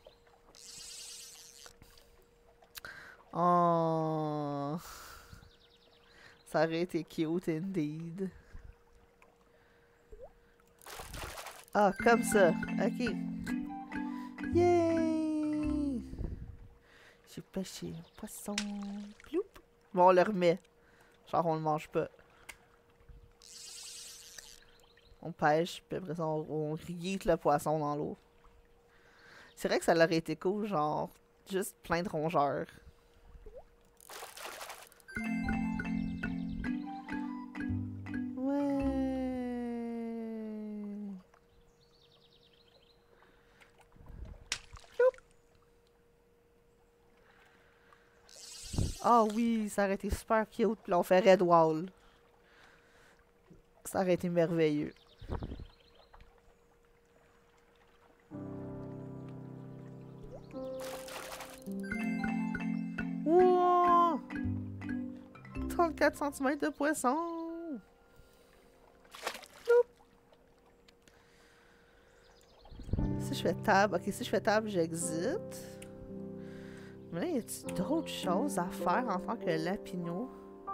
Oh... Ça aurait été cute indeed. Ah, comme ça. Ok. Yay! J'ai pêché un poisson. Ploup. Bon, on le remet. Genre, on le mange pas. On pêche, puis après ça, on yeet le poisson dans l'eau. C'est vrai que ça aurait été cool, genre, juste plein de rongeurs. Ah oui, ça aurait été super cute. Puis là, on fait Red Wall. Ça aurait été merveilleux. Wow! 34 cm de poisson! Si je fais table, ok, si je fais table, j'exite. Mais là, y a-t-il d'autres choses à faire en tant que lapino?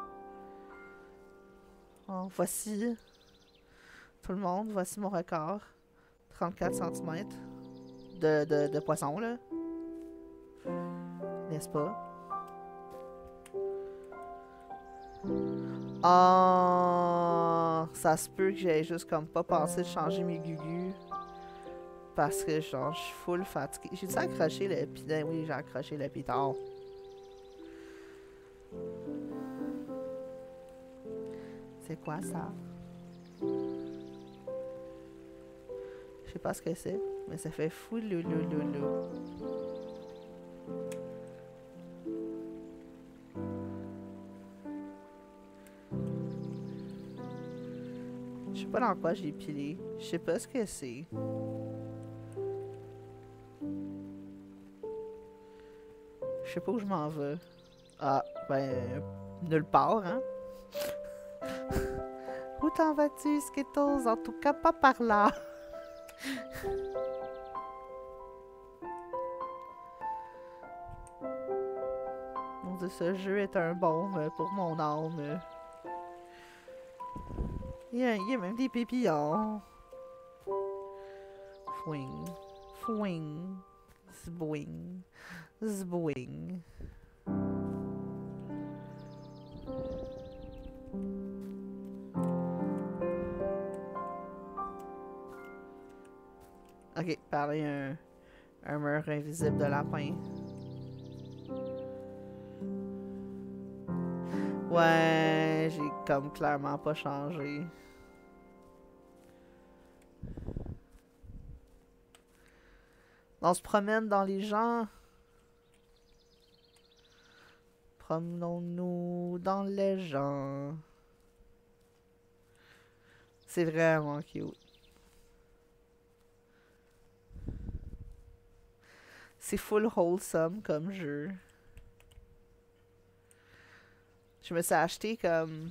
Oh, voici. Tout le monde, voici mon record. 34 cm de poisson, là. N'est-ce pas? Oh, ça se peut que j'aie juste comme pas pensé de changer mes gugus. Parce que genre, je suis full fatiguée. J'ai-tu accroché le piton? Oui, j'ai accroché le piton. C'est quoi ça? Je sais pas ce que c'est, mais ça fait fou loulouloulou. Je sais pas dans quoi j'ai pilé. Je sais pas ce que c'est. Je sais pas où je m'en vais. Ah, ben, nulle part, hein? Où t'en vas-tu, Skittles? En tout cas, pas par là. Mon Dieu, ce jeu est un baume pour mon âme. Il y a même des papillons. Fouing. Fouing. Zboing. Zboing. Ok, parler un mur invisible de lapin. Ouais, j'ai comme clairement pas changé. On se promène dans les gens. Promenons-nous dans les gens. C'est vraiment cute. C'est full wholesome comme jeu. Je me suis acheté comme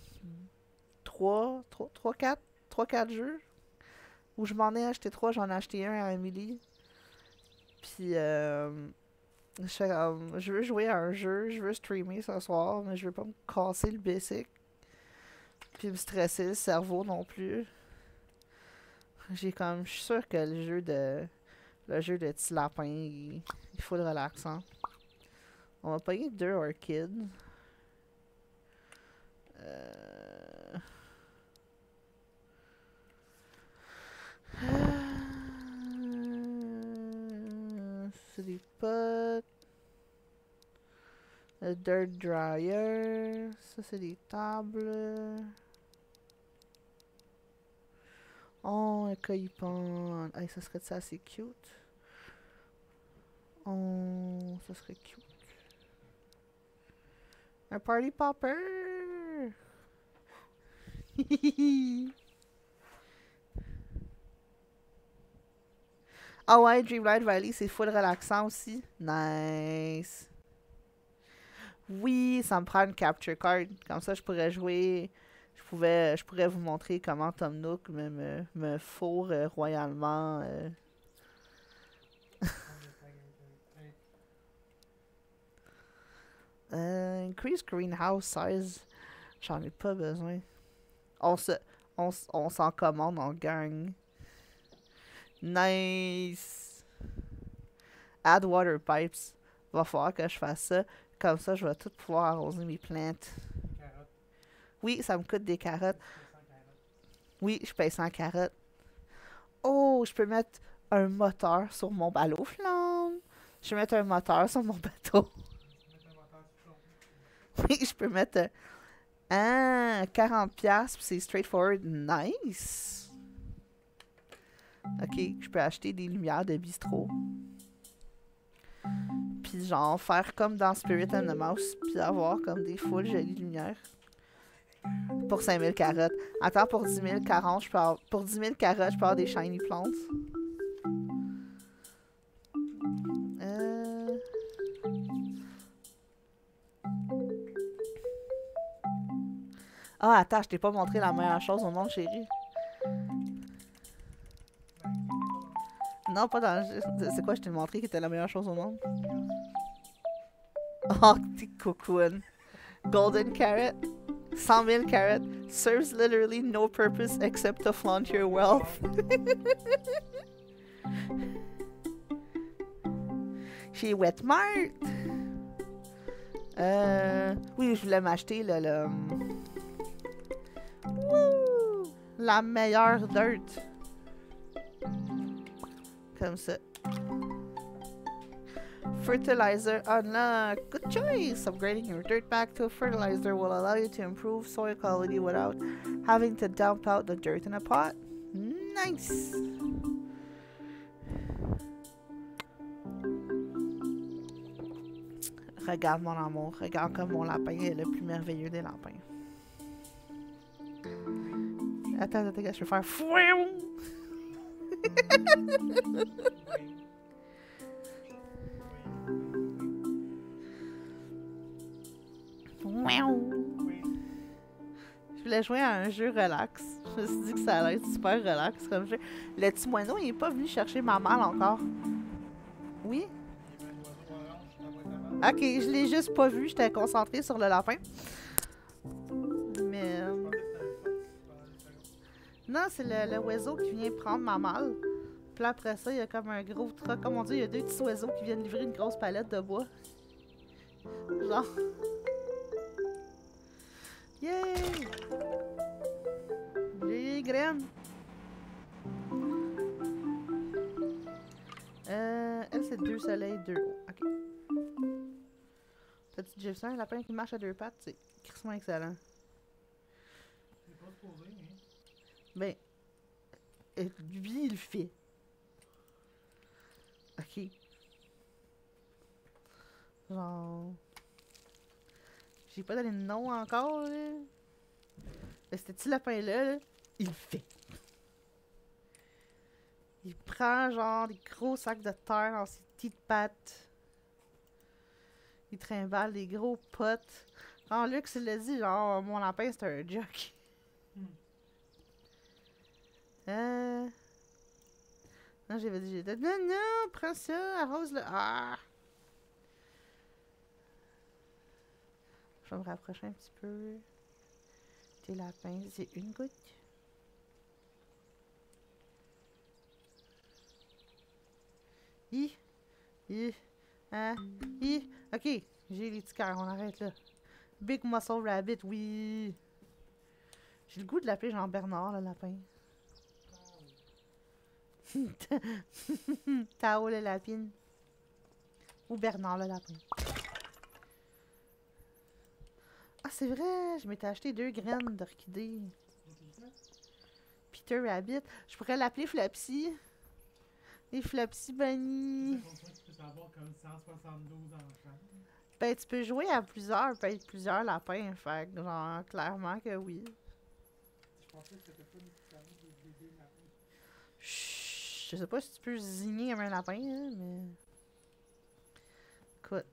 3-4 jeux. Ou je m'en ai acheté 3, j'en ai acheté un à Amélie. Puis je veux jouer à un jeu, je veux streamer ce soir, mais je veux pas me casser le basic. Puis me stresser le cerveau non plus. Je suis sûr que le jeu de petit lapin, il faut le relaxant. On va payer 2 orchids. C'est des potes. Le dirt dryer. Ça, c'est des tables. Oh, un caillipon. Hey, ça serait ça assez cute. Oh, ça serait cute. Un party popper. Ah ouais, Dreamlight Valley, c'est full relaxant aussi. Nice. Oui, ça me prend une capture card. Comme ça, je pourrais jouer. Je pourrais vous montrer comment Tom Nook me fourre royalement. Increase greenhouse size. J'en ai pas besoin. On s'en commande en gang. Nice. Add water pipes. Va falloir que je fasse ça. Comme ça, je vais tout pouvoir arroser mes plantes. Oui, ça me coûte des carottes. Oui, je paye 100 carottes. Oh, je peux mettre un moteur sur mon ballot flamme. Je peux mettre un moteur sur mon bateau. Oui, je peux mettre 40$, c'est straightforward. Nice. Ok, je peux acheter des lumières de bistrot. Puis genre faire comme dans Spirit and the Mouse, puis avoir comme des full jolies lumières. pour 5000 carottes. Attends, pour 10 000 carottes, pour 10 000 carottes, je peux avoir des shiny plants. Ah, attends, je t'ai pas montré la meilleure chose au monde, chérie. Non, pas dans le... C'est quoi je t'ai montré qui était la meilleure chose au monde? Oh, t'es cocoon. Golden carrot. 100 000 carrots. Serves literally no purpose except to flaunt your wealth. Chez Wetmart. Oui, je voulais m'acheter le... Wouh! La meilleure dirt. Comme ça. Fertilizer unlock. Good choice! Upgrading your dirt back to a fertilizer will allow you to improve soil quality without having to dump out the dirt in a pot. Nice! Regarde mon amour, regarde comme mon lapin est le plus merveilleux des lapins. Attends, je vais faire fouing! Je voulais jouer à un jeu relax. Je me suis dit que ça allait être super relax comme jeu. Le petit moineau, il est pas venu chercher ma malle encore. Oui? Ok, je l'ai juste pas vu. J'étais concentrée sur le lapin. Mais... Non, c'est le oiseau qui vient prendre ma malle. Puis après ça, il y a comme un gros truc. Comme on dit, il y a deux petits oiseaux qui viennent livrer une grosse palette de bois. Genre... Yay! J'ai les graines. Elle, c'est 2 soleils, 2 eaux. Ok. T'as-tu déjà vu ça, un lapin qui marche à 2 pattes? C'est crissement excellent. C'est pas supposé, hein? Ben, lui, il le fait. Ok. Genre... J'ai pas donné de nom encore, là. Mais ce petit lapin-là, là, il le fait. Il prend, genre, des gros sacs de terre dans ses petites pattes. Il trimballe des gros potes. Quand Lux, il l'a dit, genre, mon lapin, c'est un jock. Non, j'avais dit, non, prends ça, arrose-le. Ah! Je vais me rapprocher un petit peu. Tes lapins, c'est une goutte. Ok, j'ai les petits cœurs, on arrête là. Big Muscle Rabbit, oui. J'ai le goût de l'appeler Jean-Bernard, le lapin. Tao, le lapin. Ou Bernard, le lapin. Ah, c'est vrai, je m'étais acheté 2 graines d'orchidée. Peter Rabbit. Je pourrais l'appeler Flopsy. Et Flopsy Bunny. Tu peux savoir comme 172 enfants. Ben, tu peux jouer à plusieurs, peut être plusieurs lapins, fait que, genre, clairement que oui. Je pensais que c'était pas nécessairement des bébés lapins. Chut, je sais pas si tu peux zigner comme un lapin, hein, mais... Écoute.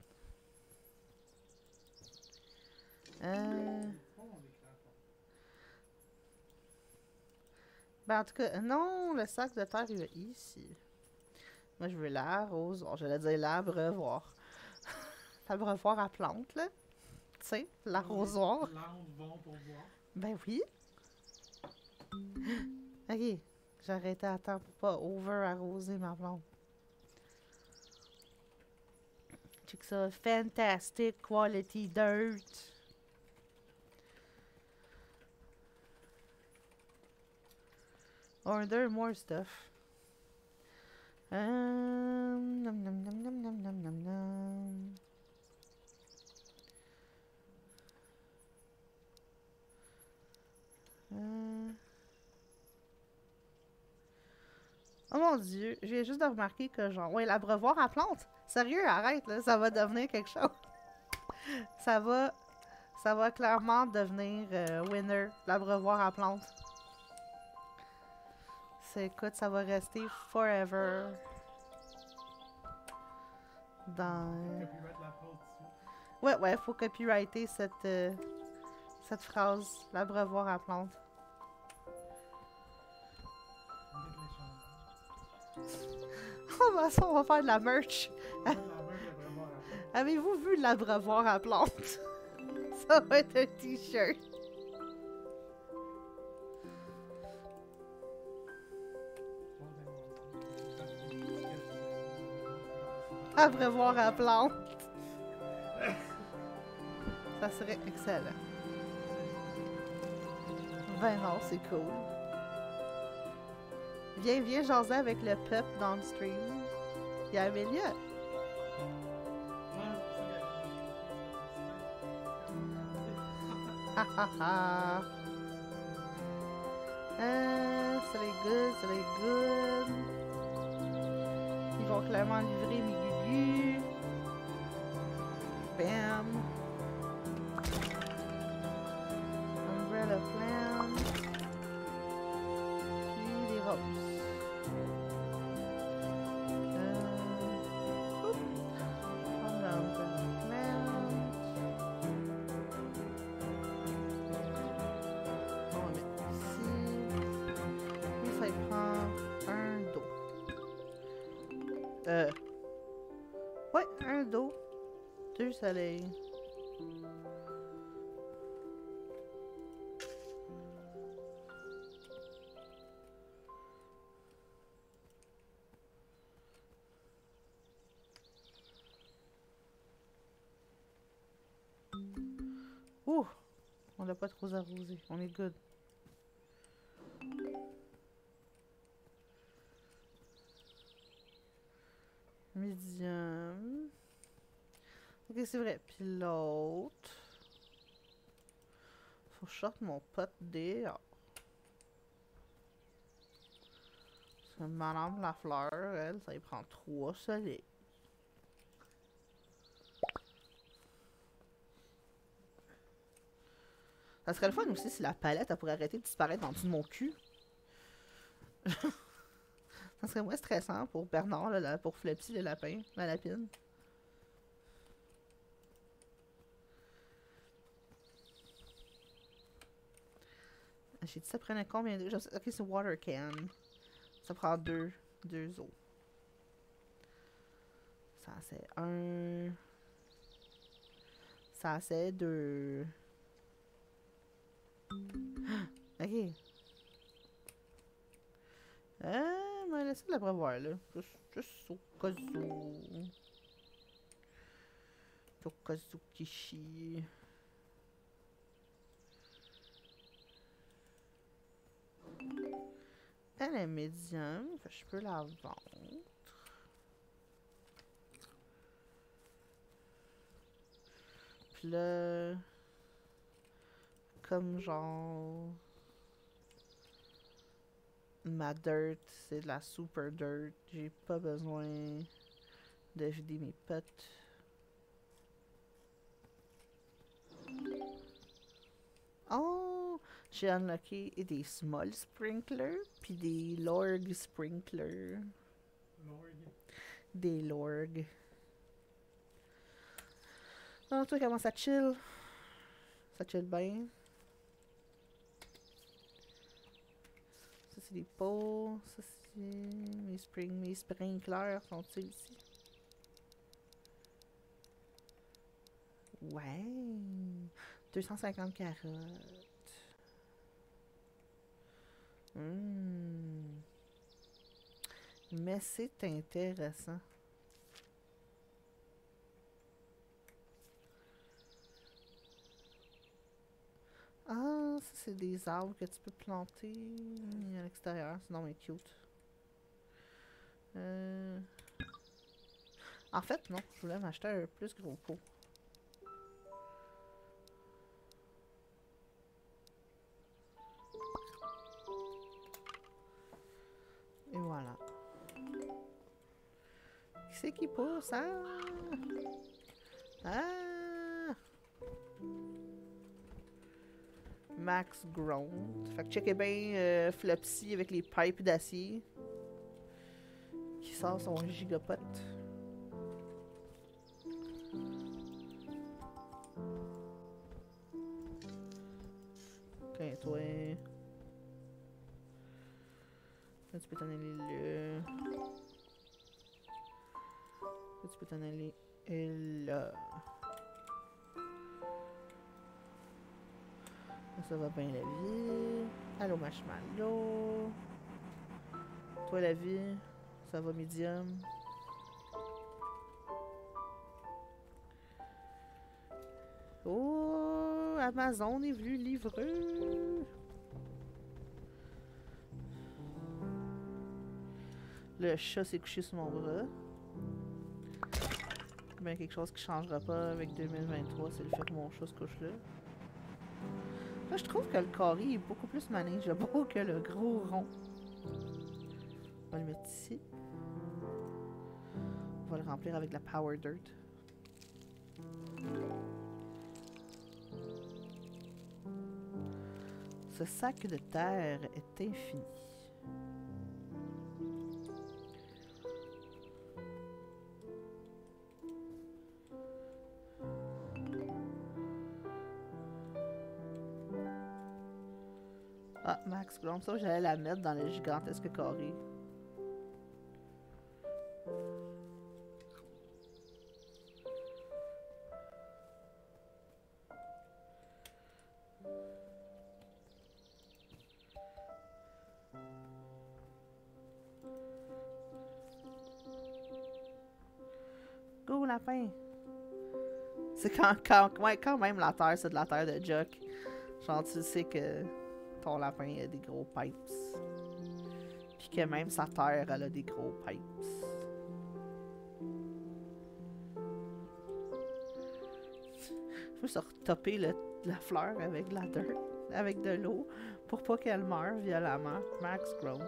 Ben, en tout cas, non, le sac de terre, il est ici. Moi, je veux l'arrosoir. J'allais dire l'abreuvoir. L'abreuvoir à plantes, là. Tu sais, l'arrosoir. L'arbre vont pour voir. Ben oui. Ok, j'ai arrêté à temps pour pas over-arroser ma plante. Check ça. Fantastic quality dirt. Order more stuff. Nom nom nom nom nom nom nom nom. Oh mon dieu, je viens juste de remarquer que genre... Ouais, l'abreuvoir à plantes. Sérieux, arrête là, ça va devenir quelque chose. Ça va Ça va clairement devenir winner, l'abreuvoir à plantes. Écoute, ça va rester forever. Dans... Copyright la pause dessus. Ouais, faut copyrighter cette phrase, l'abreuvoir à plantes. On dit les changements. Oh, bah ça, on va faire de la merch. La meuf est vraiment rapide. Avez-vous vu l'abreuvoir à plantes? Ça va être un t-shirt. Abreuvoir à plantes. Ça serait excellent. Ben non, c'est cool. Viens jaser avec le peuple dans le stream. Il y a Amélia. Ha ha ha. Ça va être good, ça va être good. Ils vont clairement livrer mes gugus. Bam. Umbrella plant. Puis les roses. Oups. On a umbrella plant. On va mettre ici. Puis ça y prend un dos. Ouais, un dos. Deux soleils. Ouh! On l'a pas trop arrosé. On est good. Medium. Ok, c'est vrai. Puis l'autre. Faut que je sorte mon pot dehors. Parce que Madame Lafleur, elle, ça y prend 3 soleils. Ça serait le fun aussi si la palette elle pourrait arrêter de disparaître en dessous de mon cul. Ça serait moins stressant pour Bernard, là, pour Flepsy le lapin, la lapine. J'ai dit ça prenait combien de... Ok, c'est water can. Ça prend deux eaux. Ça c'est 1. Ça c'est 2. Ok. On va laisser l'abreuvoir là. Juste au cas où. Au cas où qui chie. Elle est médium, je peux la vendre. Puis là, comme genre ma dirt, c'est de la super dirt. J'ai pas besoin de vider mes potes. Oh! J'ai unlocké des small sprinklers puis des lorg sprinklers. Des lorg. Oh, toi, comment ça chill? Ça chill bien. Ça, c'est des pots. Ça, c'est mes sprinklers sont-ils ici? Ouais. 250 carottes. Mais c'est intéressant. Ah, ça c'est des arbres que tu peux planter à l'extérieur. C'est non mais cute. En fait, non. Je voulais m'acheter un plus gros pot. Et voilà. Qui c'est qui pousse? Ah! Ah! Max Ground. Fait que checkez bien Flopsy avec les pipes d'acier. Qui sort son gigapote. Ok, toi. Là, tu peux t'en aller là. Là, tu peux t'en aller là. Là, ça va bien la vie. Allô, marshmallow. Toi, la vie. Ça va medium. Oh, Amazon est venu livrer. Le chat s'est couché sur mon bras. Ben, quelque chose qui changera pas avec 2023, c'est le fait que mon chat se couche là. Là, je trouve que le carré est beaucoup plus manageable que le gros rond. On va le mettre ici. On va le remplir avec de la Power Dirt. Ce sac de terre est infini. Ah, Max Ground, ça j'allais la mettre dans le gigantesque carré. Go lapin! C'est quand même la terre, c'est de la terre de Jock. Genre tu sais que ton lapin a des gros pipes. Puis que même sa terre, elle a des gros pipes. Je me suis retopé la fleur avec de la dirt, avec de l'eau, pour pas qu'elle meure violemment. Max Grown.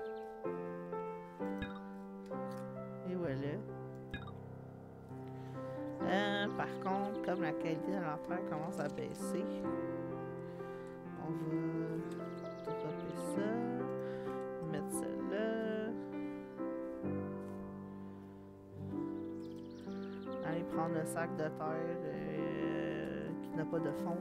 Et voilà. Par contre, comme la qualité de la terre commence à baisser, on va dropper ça, mettre ça là. Aller prendre le sac de terre qui n'a pas de fond.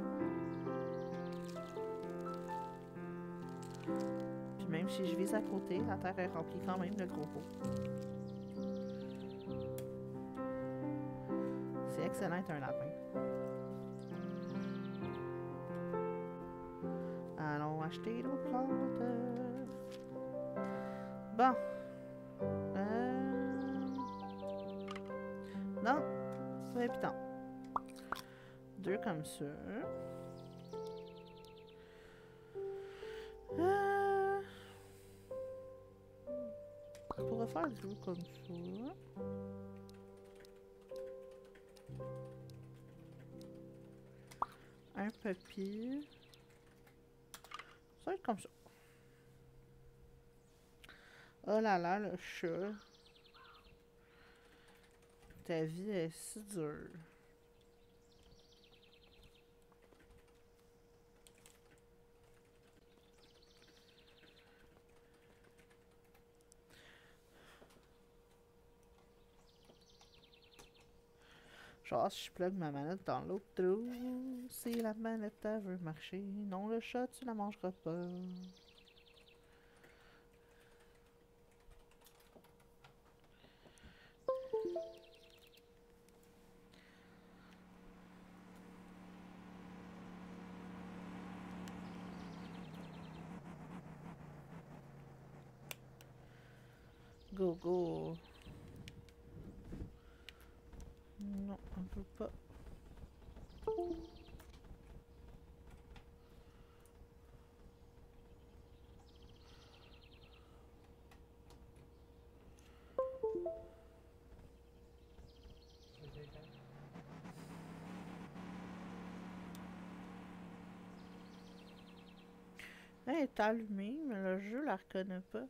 Puis même si je vise à côté, la terre est remplie quand même de gros pots. C'est excellent être un lapin. Allons acheter nos plantes. Bon. Non. Ouais, putain. 2 comme ça. Je pourrais faire 2 comme ça. Un papier. Ça va être comme ça. Oh là là, le chat. Ta vie est si dure. Genre, si je plug ma manette dans l'autre trou, si la manette elle veut marcher, non, le chat, tu la mangeras pas. Go, go. Non, on peut pas. Elle est allumée, mais le jeu la reconnaît pas.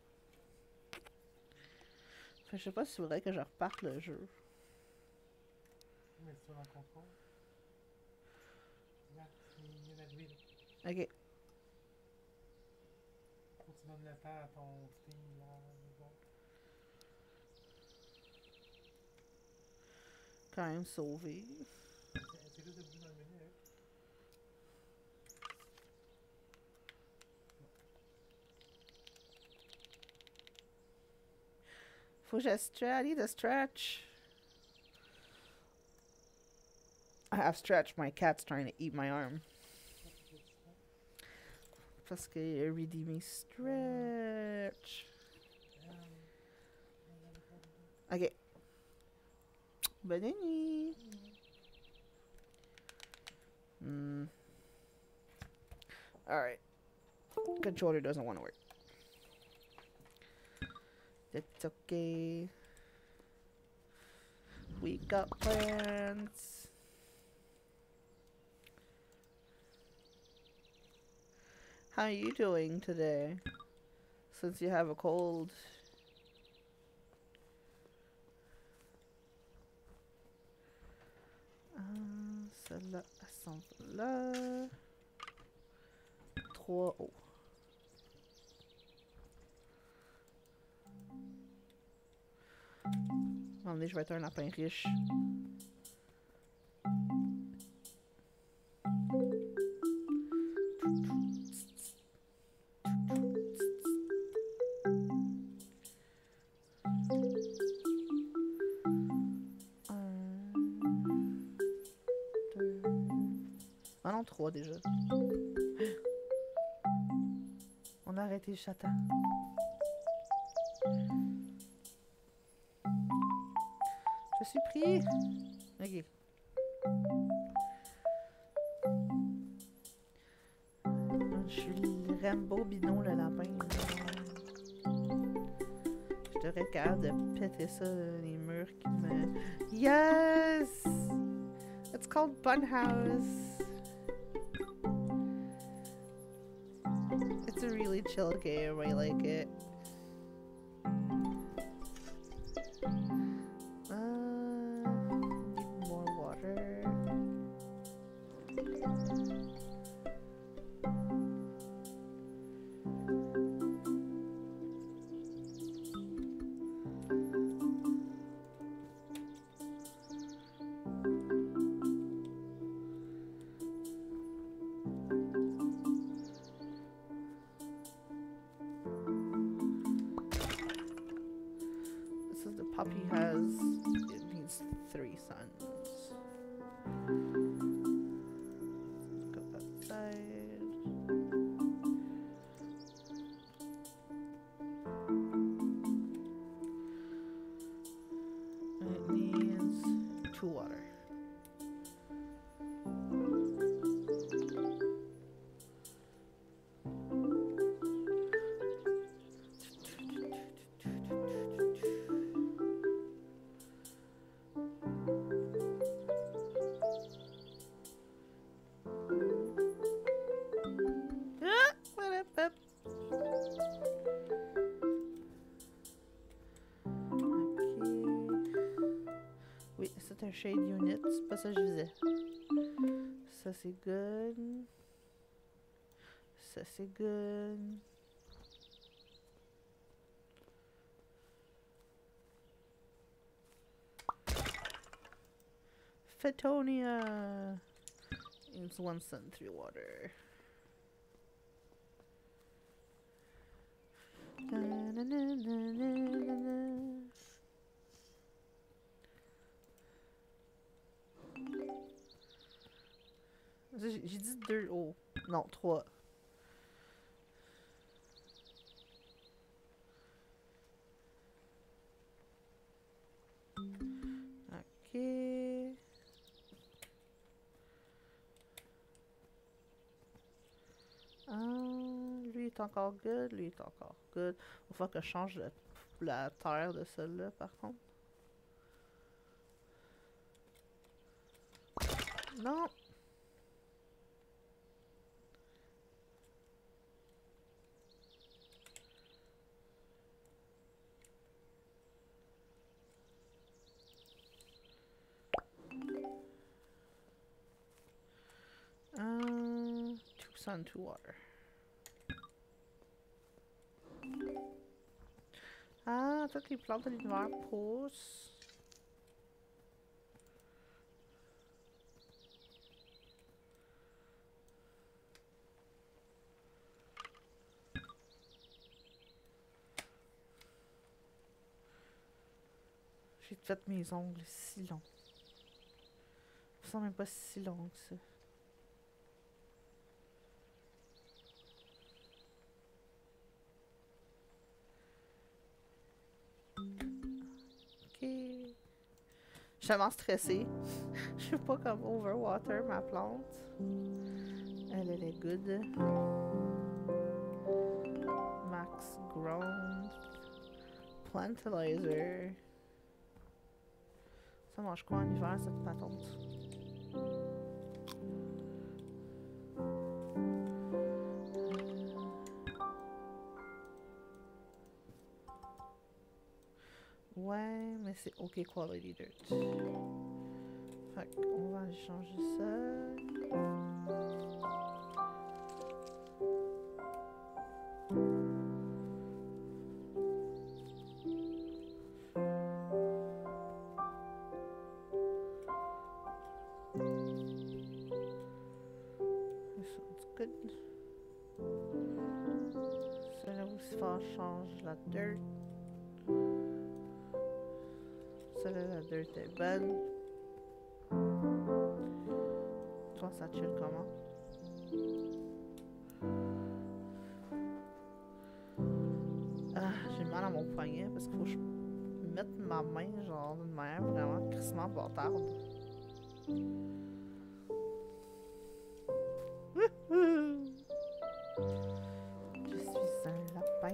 Enfin, je sais pas s'il faudrait que je reparte le jeu. Mais sur un contrôle. Là, il y en a de l'huile. Ok. donnes le temps à ton team là. Bon. Quand même sauvé. C'est juste debout dans le menu, hein? Faut que je stretch. I need to stretch. I have stretched. My cat's trying to eat my arm. Parce que il dit me stretch. Ok. Bonne nuit. Alright. Controller doesn't want to work. It's okay. We got plans. How are you doing today? Since you have a cold. Celle-là, elle s'en va là. 3 hauts. À un moment donné, je vais être un lapin riche. Ah non, 3 déjà. On a arrêté le chatin. Je suis pris. Ok. Je suis le Rambo Bino, le lapin. Je devrais être capable de péter ça, les murs qui me... Yes! It's called Funhouse. It's a really chill game. I like it. Need more water. Puppy has, it needs 3 sons. Let's go outside. And it needs 2 water. Oui, c'est un shade unit, c'est pas ça que je visais. Ça c'est good. Ça c'est good. Fetonia. It's 1 sun, 3 water. Na, na, na, na, na, na. J'ai dit 2 hauts. Non, 3. Ok. Lui est encore good. Lui est encore good. Il faut que je change la terre de celle-là, par contre. Non! Two sun, 2 water. Ah, toutes les plantes de l'univers poussent. J'ai fait mes ongles si longs. Ils sont même pas si longs que ça. Ok. Je suis tellement stressée. Je suis pas comme overwater ma plante. Elle est good. Max Grown. Plantalizer. Ça mange quoi en hiver cette patente? Ouais, mais c'est OK quality dirt. Fait qu'on va aller changer ça. Good. Celui-là aussi, il faut changer la dirt. Celle-là, la dirt est bonne. Toi, ça chill comment? Ah, j'ai mal à mon poignet parce qu'il faut que je mette ma main genre d'une manière vraiment crissement bâtarde. Je suis un lapin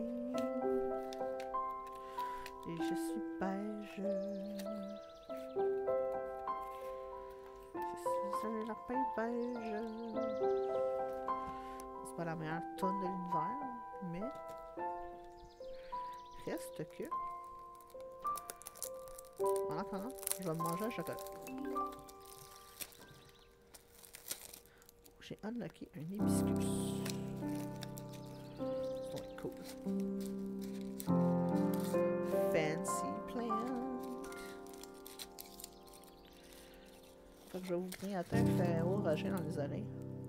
et je suis beige. Je suis un lapin beige. C'est pas la meilleure tonne de l'univers, mais reste que en attendant, je vais me manger un chocolat. J'ai unlocké un hibiscus. C'est cool. Fancy plant. Fait que je vais vous grignoter un Ferrero Rocher dans les oreilles.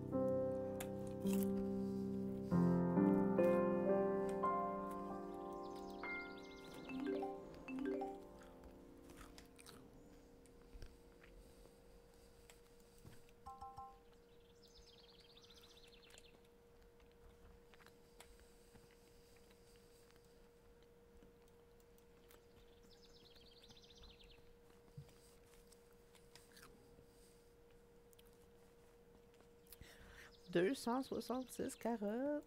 « 266 carottes.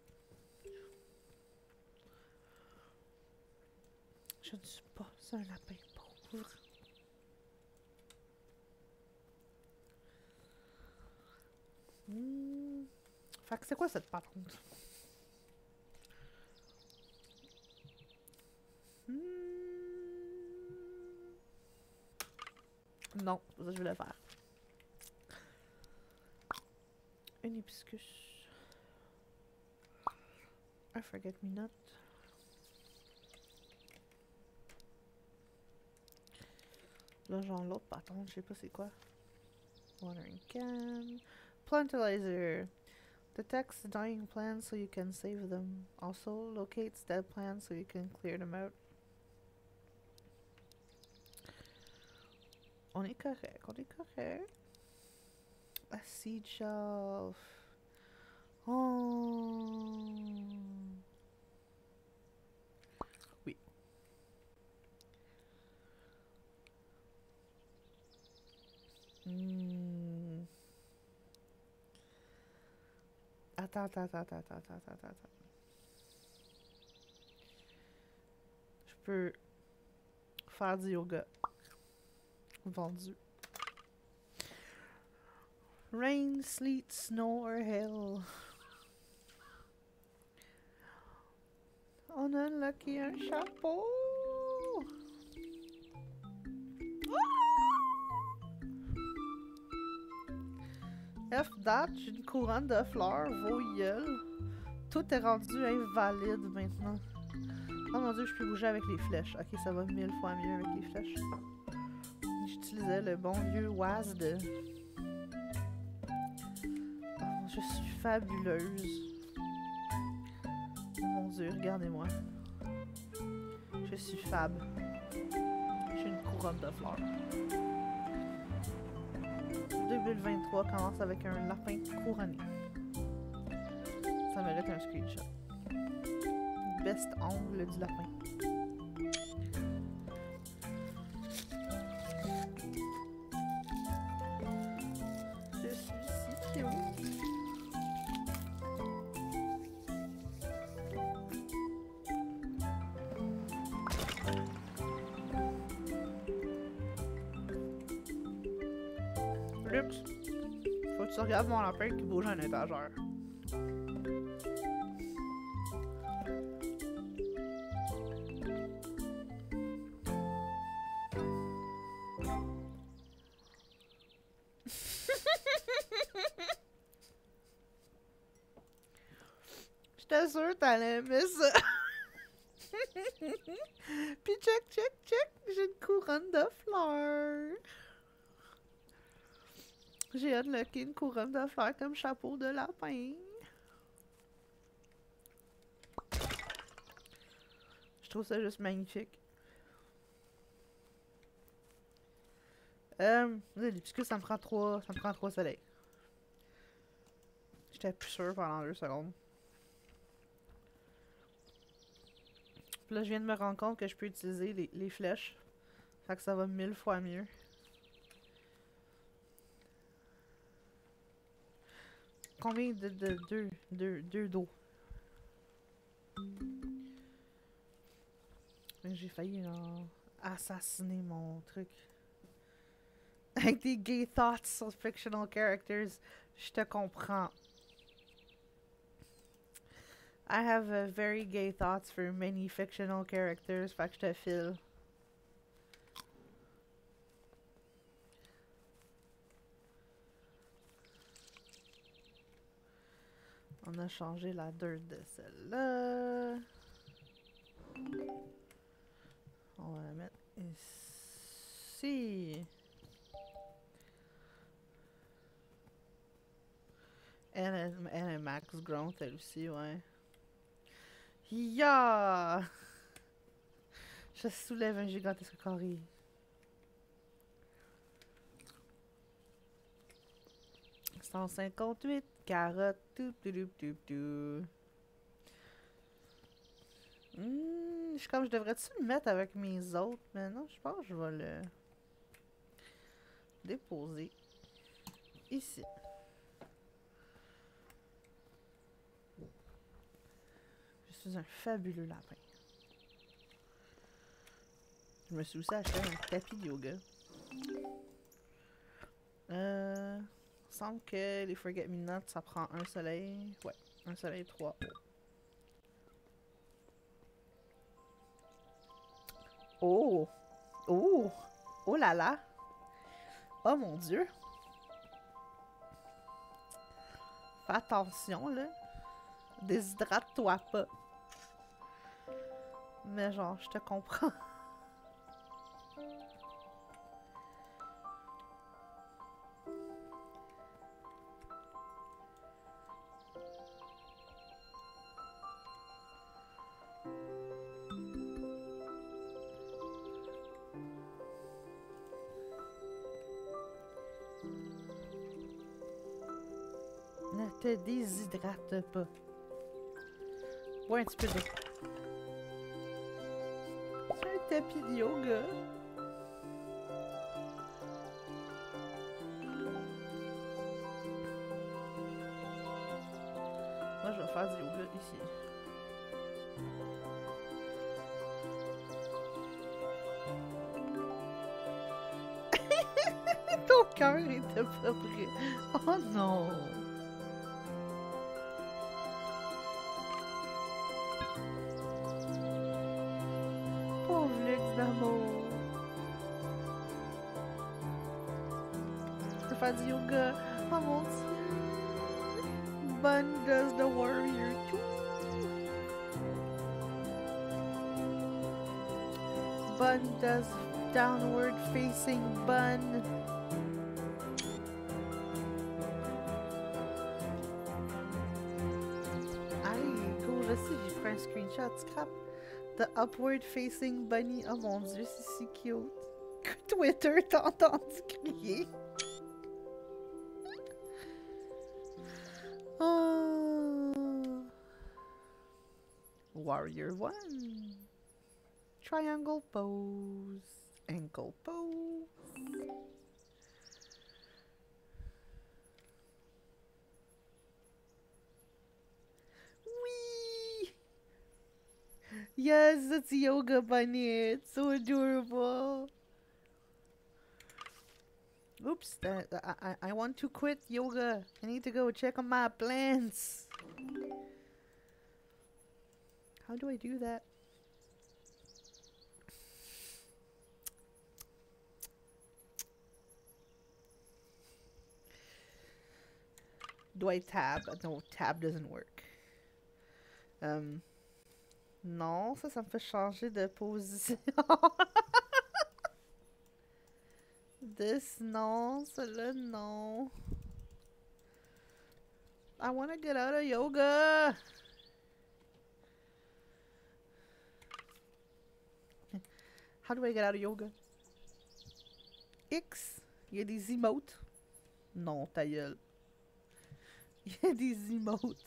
Je ne suis pas un lapin pauvre. Fait que c'est quoi cette patente? Non, ça je vais le faire. Un hibiscus. Un forget-me-not. Là, genre l'autre patente, je sais pas c'est quoi. Watering can. Plantalizer. Detects dying plants so you can save them. Also locates dead plants so you can clear them out. On est correct, on est correct. A seed shelf. Oh. Oui. Attends. Je peux faire du yoga. Vendu. Rain, sleet, snow or hail. On a unlocké un chapeau. F date, j'ai une couronne de fleurs, vos gueules. Tout est rendu invalide maintenant. Oh mon dieu, je peux bouger avec les flèches. Ok, ça va 1000 fois mieux avec les flèches. J'utilisais le bon vieux WASD. Oh, je suis fabuleuse. Oh mon dieu, regardez-moi. Je suis fab. J'ai une couronne de fleurs. 2023 commence avec un lapin couronné. Ça mérite un screenshot. Best angle du lapin. Je suis si cute. Lux, faut que tu regardes mon lapin qui bouge à un étagère. J'étais sûre que t'allais aimer ça. Puis check, check, check, j'ai une couronne de fleurs. J'ai unlocké une couronne de fleurs comme chapeau de lapin. Je trouve ça juste magnifique. Puisque ça me prend 3 soleils. J'étais plus sûre pendant 2 secondes. Puis là, je viens de me rendre compte que je peux utiliser les flèches. Fait que ça va 1000 fois mieux. Combien de deux d'eau? J'ai failli assassiner mon truc. Avec des gay thoughts sur fictional characters. Je te comprends. I have very gay thoughts for many fictional characters. Fait que je te file. On a changé la dirt de celle-là. On va la mettre ici. Elle est max growth, elle aussi, ouais. Ya! Je soulève un gigantesque carré. « 158 carottes. Je suis comme, je devrais-tu le mettre avec mes autres? Mais non, je pense que je vais le déposer ici. Je suis un fabuleux lapin. Je me suis aussi acheté un tapis de yoga. Il semble que les Forget Me Not, ça prend un soleil. Ouais, un soleil 3. Oh! Oh! Oh là là! Oh mon Dieu! Fais attention, là. Déshydrate-toi pas. Mais genre, je te comprends. Ne te déshydrate pas. Ouais, un petit peu d'eau. C'est un tapis de yoga. Moi, je vais faire du yoga ici. Ton cœur était pas prêt. Oh non! Pauvre Luxe d'amour. Je peux faire du yoga. Oh mon Dieu. Bun does the warrior too. bun does downward facing bun. Allez, go, je sais, j'ai pris un screenshot, scrap. The upward facing bunny. Oh mon dieu, c'est si cute. Twitter t'a entendu crier. Oh. Warrior 1. Triangle pose. Ankle pose. Wee! Yes, it's Yoga Bunny. It's so adorable. Oops, I want to quit yoga. I need to go check on my plants. How do I do that? Do I tab? No, tab doesn't work. Non, ça me fait changer de position. This, non. Celui-là, non. I want to get out of yoga. How do I get out of yoga? X. Il y a des emotes. Non, ta gueule. Il y a des emotes.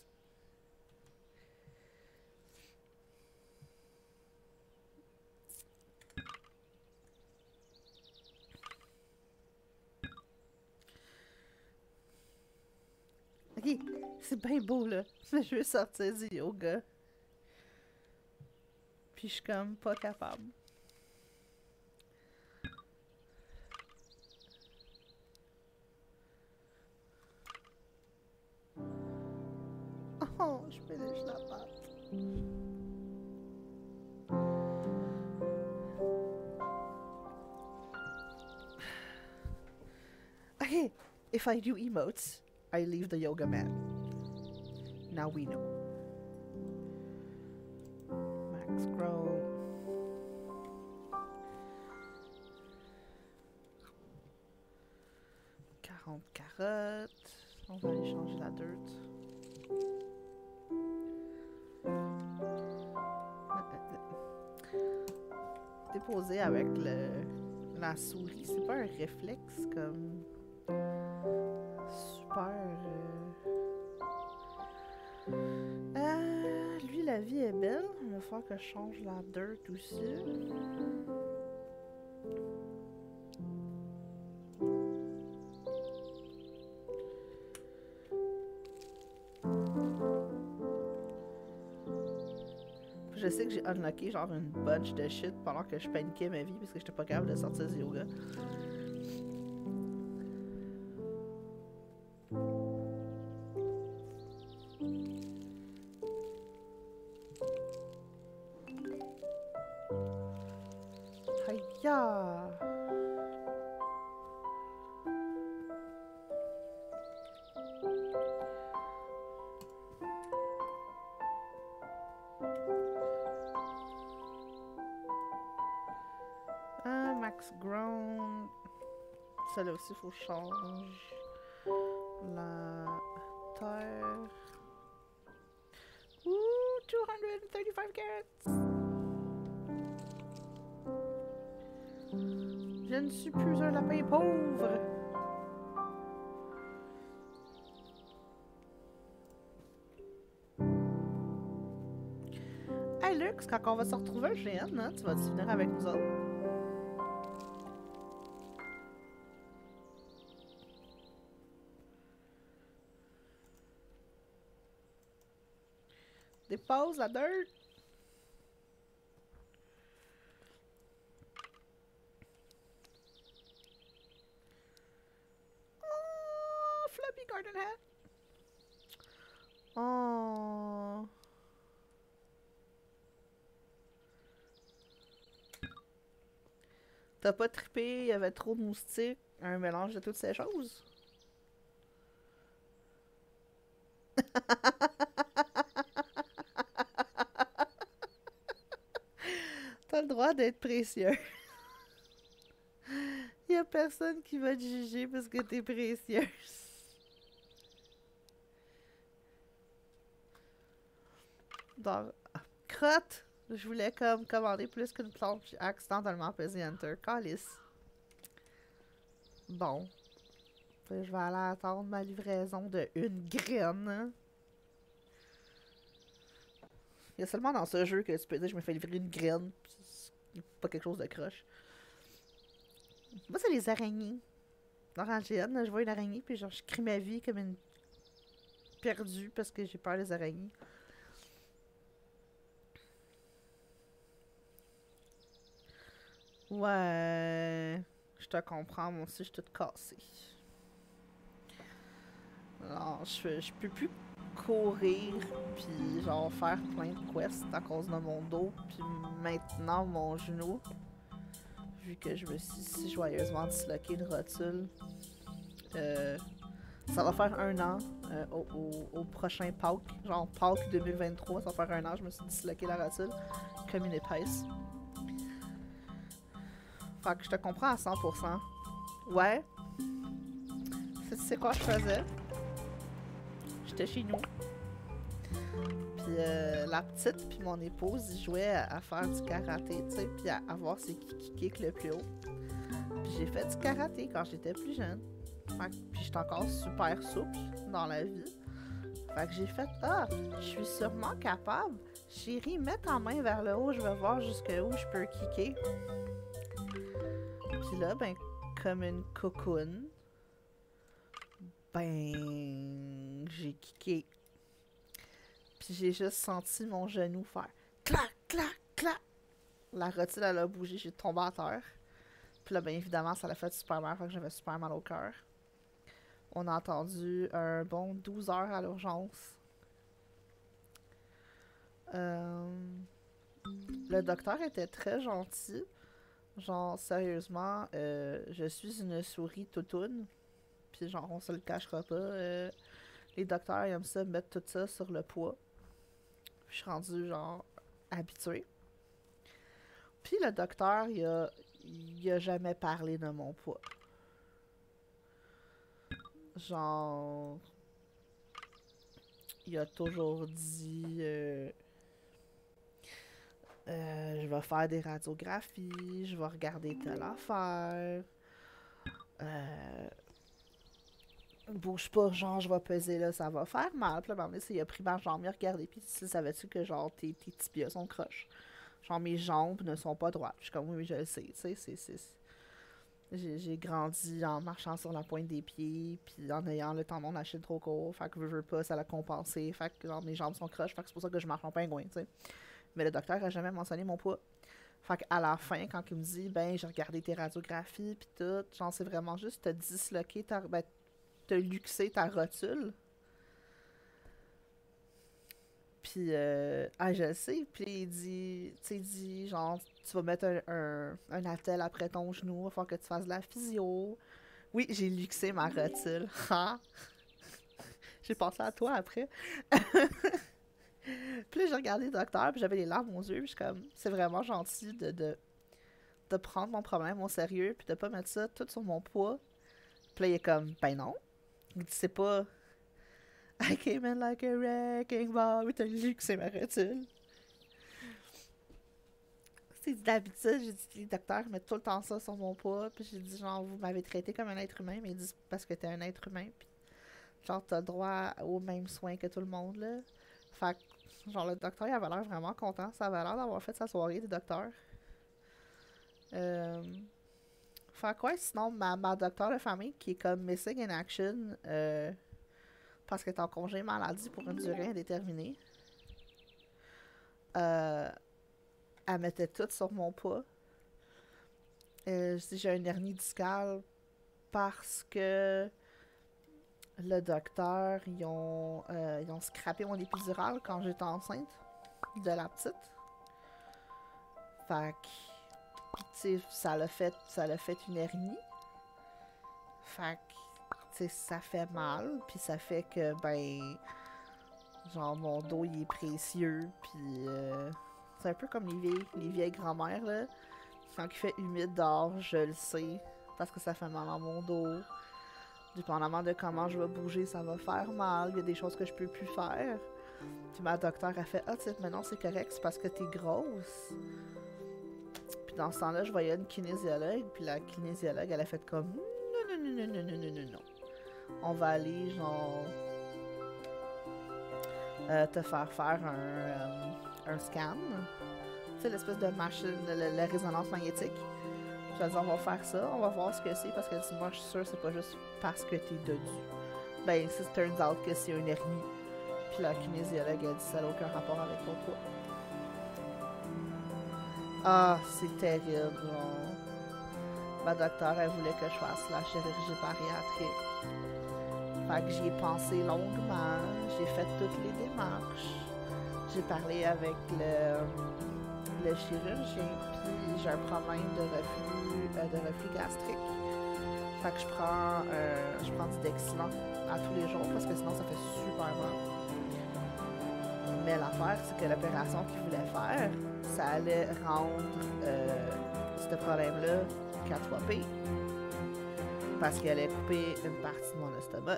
Ok, c'est bien beau là. Je veux sortir du yoga. Puis je suis comme pas capable. Oh, je finis la pâte. Okay, if I do emotes, I leave the yoga mat. Now we know. Max grow. 40 carottes. On va aller changer la dirt. Déposer avec la souris, c'est pas un réflexe comme super. Lui, la vie est belle. Il va falloir que je change la dirt aussi. Je sais que j'ai unlocké genre une bunch de shit pendant que je paniquais ma vie parce que j'étais pas capable de sortir du yoga. Hiya! Max grown. Ça là aussi, il faut que je change la terre. Ouh, 235 carats! Je ne suis plus un lapin pauvre! Hey Lux, quand on va se retrouver un GN, hein, tu vas te venir avec nous autres? Dépose la dirt! Oh, Fluffy garden hat! Oh! T'as pas trippé, il y avait trop de moustiques, un mélange de toutes ces choses? T'as le droit droit d'être précieux. Y a personne qui va te juger parce que t'es précieuse. Donc, crotte! Je voulais comme commander plus qu'une plante, j'ai accidentellement pesé Enter. Calice. Bon. Fait, je vais aller attendre ma livraison de une graine. Il y a seulement dans ce jeu que tu peux dire je me fais livrer une graine, pis c'est pas quelque chose de croche. Moi, c'est les araignées. Dans Rangienne, là, je vois une araignée, puis genre, je crie ma vie comme une perdue parce que j'ai peur des araignées. Ouais, je te comprends, moi aussi, je suis toute cassée. Alors, je peux plus courir, puis genre faire plein de quests à cause de mon dos, puis maintenant mon genou, vu que je me suis si joyeusement disloqué une rotule. Ça va faire un an au prochain Pâques, genre Pâques 2023, ça va faire un an, je me suis disloqué la rotule comme une épaisse. Fait que je te comprends à 100%. Ouais. C'est quoi je faisais? J'étais chez nous. Puis la petite puis mon épouse, ils jouaient à faire du karaté, tu sais, puis à voir c'est qui kick le plus haut. Puis j'ai fait du karaté quand j'étais plus jeune. Fait que, puis j'étais encore super souple dans la vie. Fait que j'ai fait « Ah, je suis sûrement capable. Chérie, mets ta main vers le haut, je vais voir jusqu'où je peux kicker. » Puis là, ben, comme une cocoon, ben, j'ai kické. Puis j'ai juste senti mon genou faire clac, clac, clac. La rotule, elle a bougé, j'ai tombé à terre. Puis là, ben, évidemment, ça l'a fait super mal, fait que j'avais super mal au cœur. On a attendu un bon 12 heures à l'urgence. Le docteur était très gentil. Genre, sérieusement, je suis une souris toutoune. Puis genre, on se le cachera pas. Les docteurs ils aiment ça, mettre tout ça sur le poids. Puis je suis rendue, genre, habituée. Puis le docteur, il a jamais parlé de mon poids. Genre, il a toujours dit... je vais faire des radiographies, je vais regarder telle affaire. Bouge pas, genre, je vais peser là, ça va faire mal. Puis là, ben, il a pris ma jambe, il a regardé, puis il savais-tu que, genre, tes tibias sont croches? Genre, mes jambes ne sont pas droites. Je suis comme, oui, je le sais, tu sais, j'ai grandi en marchant sur la pointe des pieds, puis en ayant le tendon d'Achille trop court. Fait que veux pas, ça l'a compensé. Fait que, genre, mes jambes sont croches, fait que c'est pour ça que je marche en pingouin, tu sais. Mais le docteur a jamais mentionné mon poids. Fait qu'à la fin, quand il me dit, ben, j'ai regardé tes radiographies, pis tout, genre, c'est vraiment juste te disloquer ben, te luxer ta rotule. Puis, je le sais. Puis il dit, tu sais, dit, genre, tu vas mettre un attel après ton genou, il va falloir que tu fasses de la physio. Oui, j'ai luxé ma rotule. J'ai pensé à toi après. Puis là, j'ai regardé le docteur, puis j'avais les larmes aux yeux, puis je suis comme, c'est vraiment gentil de prendre mon problème au sérieux, puis de pas mettre ça tout sur mon poids. Puis là, il est comme, ben non. Il dit, c'est pas... I came in like a wrecking ball, mais t'as luxé ma rotule. C'est d'habitude, j'ai dit, les docteurs mettent tout le temps ça sur mon poids, puis j'ai dit, genre, vous m'avez traité comme un être humain, mais ils disent, parce que t'es un être humain, puis genre, t'as le droit aux mêmes soins que tout le monde, là. Fait que, genre, le docteur, il avait l'air vraiment content. Ça avait l'air d'avoir fait sa soirée, des docteurs. Fait quoi, sinon, ma docteur de famille, qui est comme missing in action, parce qu'elle est en congé maladie pour une durée indéterminée, elle mettait tout sur mon poids. Je dis, j'ai une hernie discale parce que le docteur, ils ont scrappé mon épidural quand j'étais enceinte de la petite. Fait que, tu sais, ça l'a fait une hernie. Fait que, tu sais, ça fait mal, puis ça fait que, ben, genre, mon dos, il est précieux, puis, C'est un peu comme les vieilles grand-mères, là. Quand il fait humide dehors, je le sais. Parce que ça fait mal dans mon dos. Dépendamment de comment je vais bouger, ça va faire mal. Il y a des choses que je peux plus faire. Puis ma docteure a fait « Ah, tu sais, maintenant c'est correct, c'est parce que t'es grosse. » Puis dans ce temps-là, je voyais une kinésiologue. Puis la kinésiologue, elle a fait comme « Non, non, non, non, non, non, non, non. On va aller, genre, te faire un scan. » Tu sais, l'espèce de machine, la résonance magnétique. Puis elle dit, on va faire ça, on va voir ce que c'est, parce qu'elle dit, moi, je suis sûre, c'est pas juste parce que t'es dodu. Ben, ça, it turns out que c'est une hernie. Puis la kinésiologue a dit, ça n'a aucun rapport avec ton poids. Ah, c'est terrible, genre. Ma docteure, elle voulait que je fasse la chirurgie bariatrique. Fait que j'y ai pensé longuement, j'ai fait toutes les démarches. J'ai parlé avec le chirurgien, puis j'ai un problème de reflux gastrique. Fait que je prends du Dexilant à tous les jours parce que sinon ça fait super mal. Mais l'affaire, c'est que l'opération qu'il voulait faire, ça allait rendre ce problème-là 4 fois pire. Parce qu'elle allait couper une partie de mon estomac.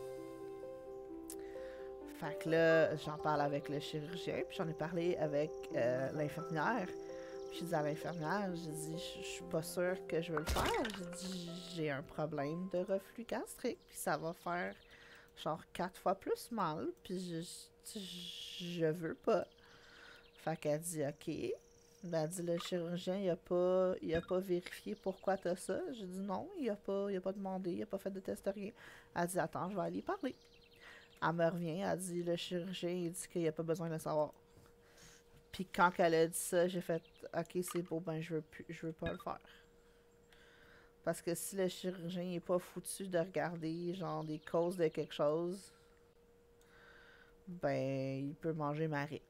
Fait que là, j'en parle avec le chirurgien, puis j'en ai parlé avec l'infirmière. Puis j'ai dit à l'infirmière, j'ai dit, je suis pas sûre que je veux le faire. J'ai dit, j'ai un problème de reflux gastrique, puis ça va faire genre 4 fois plus mal, puis je veux pas. Fait qu'elle dit, OK. Ben, elle dit, le chirurgien, il a pas vérifié pourquoi t'as ça. J'ai dit, non, il a pas demandé, il a pas fait de test, rien. Elle dit, attends, je vais aller y parler. Elle me revient, elle dit, le chirurgien, il dit qu'il n'y a pas besoin de le savoir. Puis quand elle a dit ça, j'ai fait, OK, c'est beau, ben je veux pas le faire. Parce que si le chirurgien n'est pas foutu de regarder, genre, des causes de quelque chose, ben, il peut manger ma raie.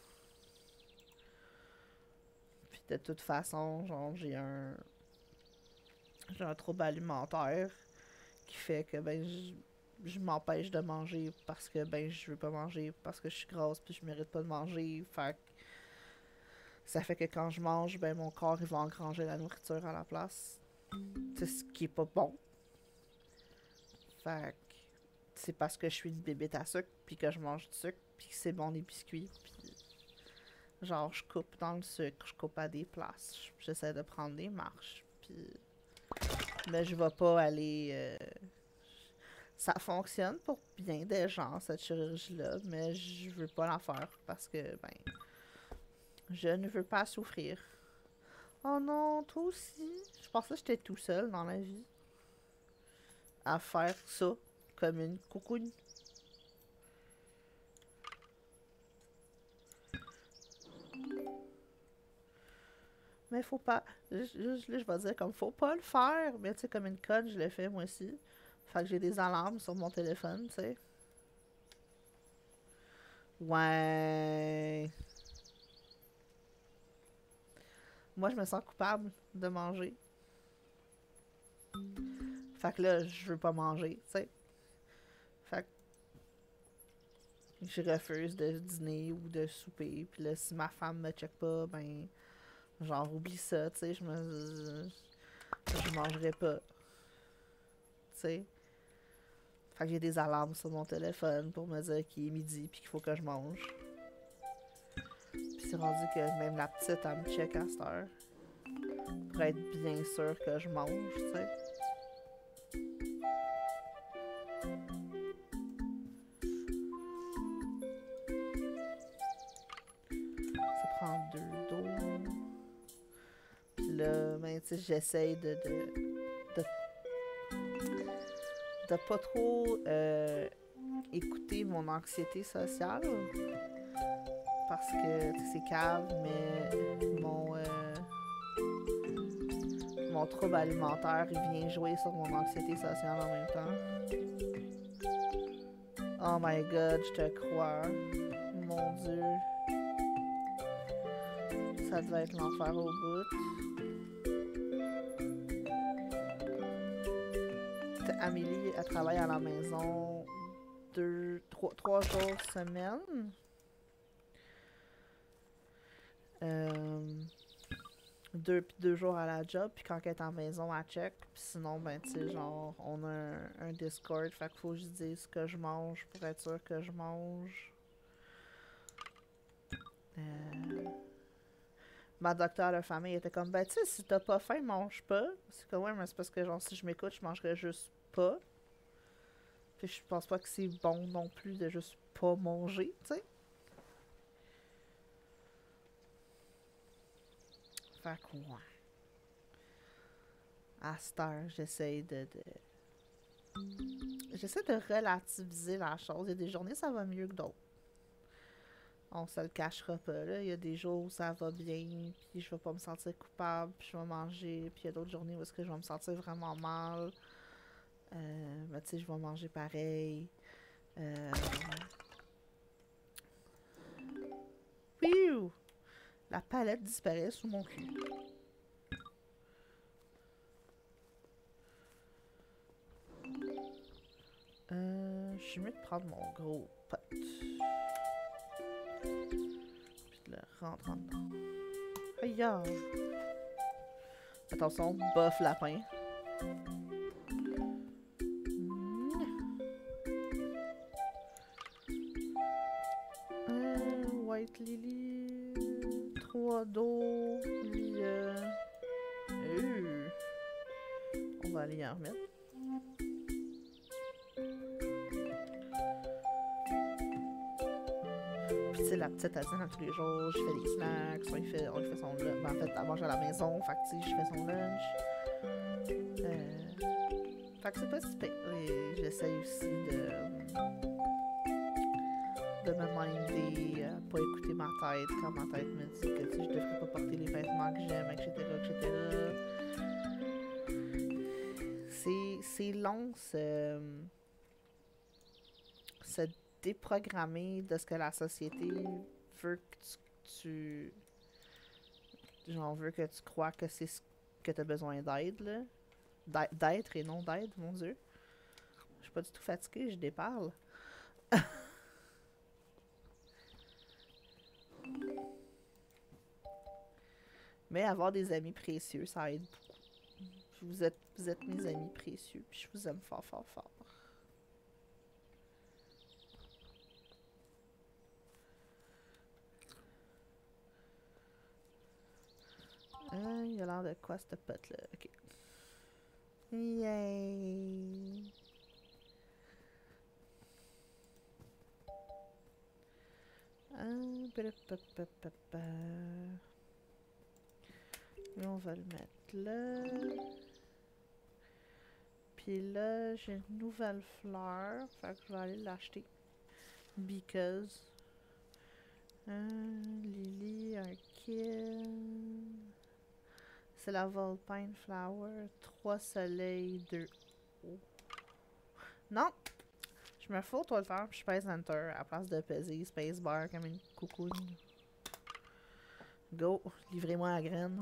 Puis de toute façon, genre, j'ai un trouble alimentaire qui fait que, ben, je m'empêche de manger parce que, ben, je veux pas manger parce que je suis grosse puis je mérite pas de manger. Fait que ça fait que quand je mange, ben, mon corps, il va engranger la nourriture à la place. C'est ce qui est pas bon. Fait que c'est parce que je suis une bébête à sucre puis que je mange du sucre puis que c'est bon les biscuits puis genre je coupe dans le sucre, je coupe à des places, j'essaie de prendre des marches puis mais je vais pas aller ça fonctionne pour bien des gens cette chirurgie là, mais je veux pas l'en faire parce que ben je ne veux pas souffrir. Oh non, toi aussi. Je pensais que j'étais tout seul dans la vie à faire ça comme une coucoune. Mais faut pas. Là, je vais dire comme faut pas le faire. Mais tu sais, comme une conne, je le fais moi aussi. Fait que j'ai des alarmes sur mon téléphone, tu sais. Ouais. Moi, je me sens coupable de manger. Fait que là, je veux pas manger, tu sais. Fait que je refuse de dîner ou de souper. Puis là, si ma femme me check pas, ben, genre, oublie ça, tu sais. Je mangerai pas. Tu sais. Fait que j'ai des alarmes sur mon téléphone pour me dire qu'il est midi puis qu'il faut que je mange. Puis c'est rendu que même la petite, elle me check à cette heure. Pour être bien sûre que je mange, tu sais. Ça prend 2 dos. Puis là, ben, tu sais, j'essaye de pas trop écouter mon anxiété sociale. Parce que c'est cave, mais mon trouble alimentaire, il vient jouer sur mon anxiété sociale en même temps. Oh my god, je te crois. Mon Dieu. Ça devait être l'enfer au bout. Amélie, elle travaille à la maison 3 jours semaine. 2 jours à la job, puis quand elle est en maison, elle check. Puis sinon, ben, tu sais, genre, on a un Discord, fait qu'il faut que je dise ce que je mange pour être sûr que je mange. Ma docteure de famille était comme, ben, tu sais, si t'as pas faim, mange pas. C'est comme, ouais, mais c'est parce que, genre, si je m'écoute, je mangerais juste pas. Puis je pense pas que c'est bon non plus de juste pas manger, tu sais. Fait que, ouais. À cette heure, j'essaie j'essaie de relativiser la chose. Il y a des journées, ça va mieux que d'autres. On se le cachera pas, là. Il y a des jours où ça va bien, puis je vais pas me sentir coupable, puis je vais manger. Puis il y a d'autres journées où est-ce que je vais me sentir vraiment mal. Mais tu sais, je vais manger pareil. Piou! La palette disparaît sous mon cul. Je suis mieux de prendre mon gros pot. Puis de le rentrer en dedans. Aïe! Attention, bof lapin. White Lily. 3 d'eau. Puis on va aller y en remettre. Puis tu sais, la petite Adine, à tous les jours, je fais des snacks, soit il fait son lunch. Ben, en fait, elle mange à la maison, fait que tu sais, je fais son lunch. Fait que c'est pas si pire. Et j'essaye aussi de me minder, pas écouter ma tête quand ma tête me dit que tu sais, je devrais pas porter les vêtements que j'aime, etc., etc. C'est long, se déprogrammer de ce que la société veut que tu genre veut que tu crois que c'est ce que tu as besoin d'aide, là. D'être et non d'aide, mon Dieu. Je suis pas du tout fatiguée, je déparle. Mais avoir des amis précieux, ça aide beaucoup. Vous êtes mes amis précieux, puis je vous aime fort, fort, fort. Il a l'air de quoi, cette pote-là? Ok. Yay! Là, on va le mettre là. Puis là, j'ai une nouvelle fleur. Fait que je vais aller l'acheter. Because. Lily, un kill. C'est la Volpine Flower. 3 soleils, 2 eau. Non! Je me fous tout le temps, puis je pèse Enter à la place de peser Spacebar comme une coucoune. Go! Livrez-moi la graine.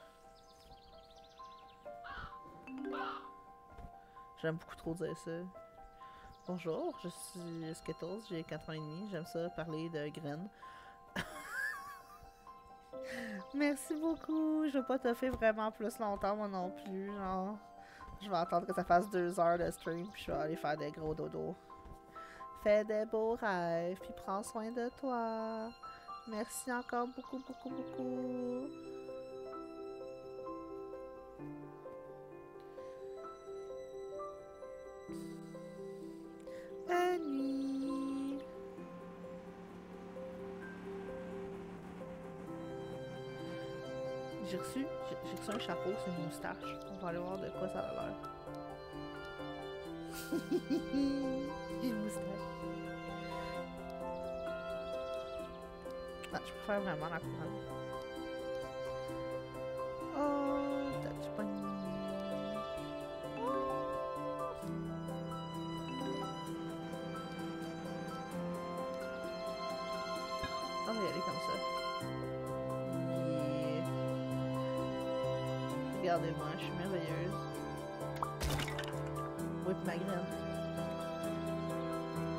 J'aime beaucoup trop dire ça. Bonjour, je suis Skittles, j'ai 4 ans et demi, j'aime ça parler de graines. Merci beaucoup, je vais pas te faire vraiment plus longtemps moi non plus, genre. Je vais attendre que ça fasse 2 heures de stream, puis je vais aller faire des gros dodos. Fais des beaux rêves, puis prends soin de toi. Merci encore beaucoup, beaucoup, beaucoup. Bonne nuit. J'ai reçu un chapeau, c'est une moustache. On va aller voir de quoi ça a l'air. J'ai une moustache. Ah, je préfère vraiment la couronne. Oh, touch point. On va y aller comme ça. Yeah. Regardez-moi, je suis merveilleuse. Whip ma graine.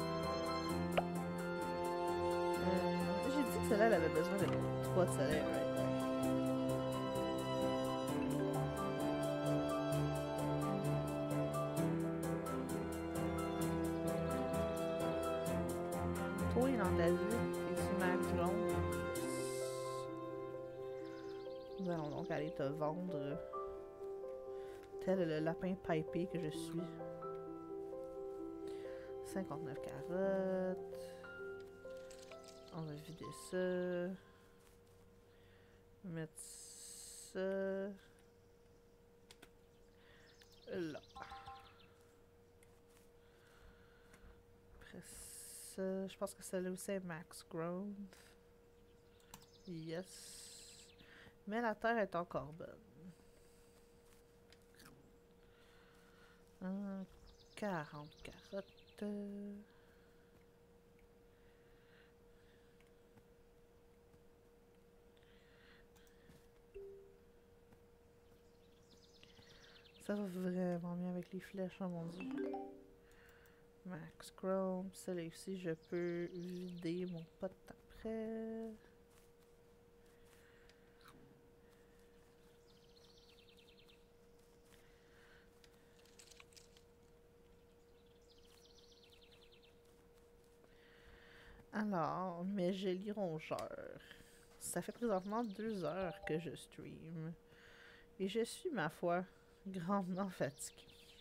J'ai dit que celle-là, elle avait besoin de 3 de soleil, right? Oui, dans ta vie, et sur ma blonde. Nous allons donc aller te vendre tel le lapin pipé que je suis. 59 carottes. On va vider ça. Mettre ça là. Après ça, je pense que celle-là aussi est max growth. Yes. Mais la terre est encore bonne. 40 carottes. Ça va vraiment bien avec les flèches, oh mon dieu. Max Chrome. Celle-là aussi, je peux vider mon pot après. Alors, mes gélis rongeurs. Ça fait présentement 2 heures que je stream. Et je suis, ma foi, grandement fatiguée.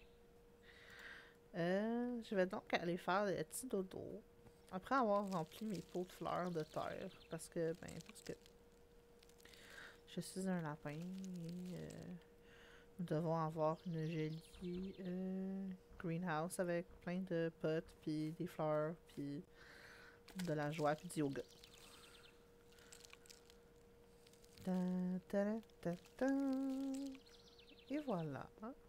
Je vais donc aller faire des petits dodos. Après avoir rempli mes pots de fleurs de terre. Parce que je suis un lapin et nous devons avoir une jolie greenhouse avec plein de potes, puis des fleurs, puis de la joie, puis du yoga. Ta, ta, ta, ta. Et voilà.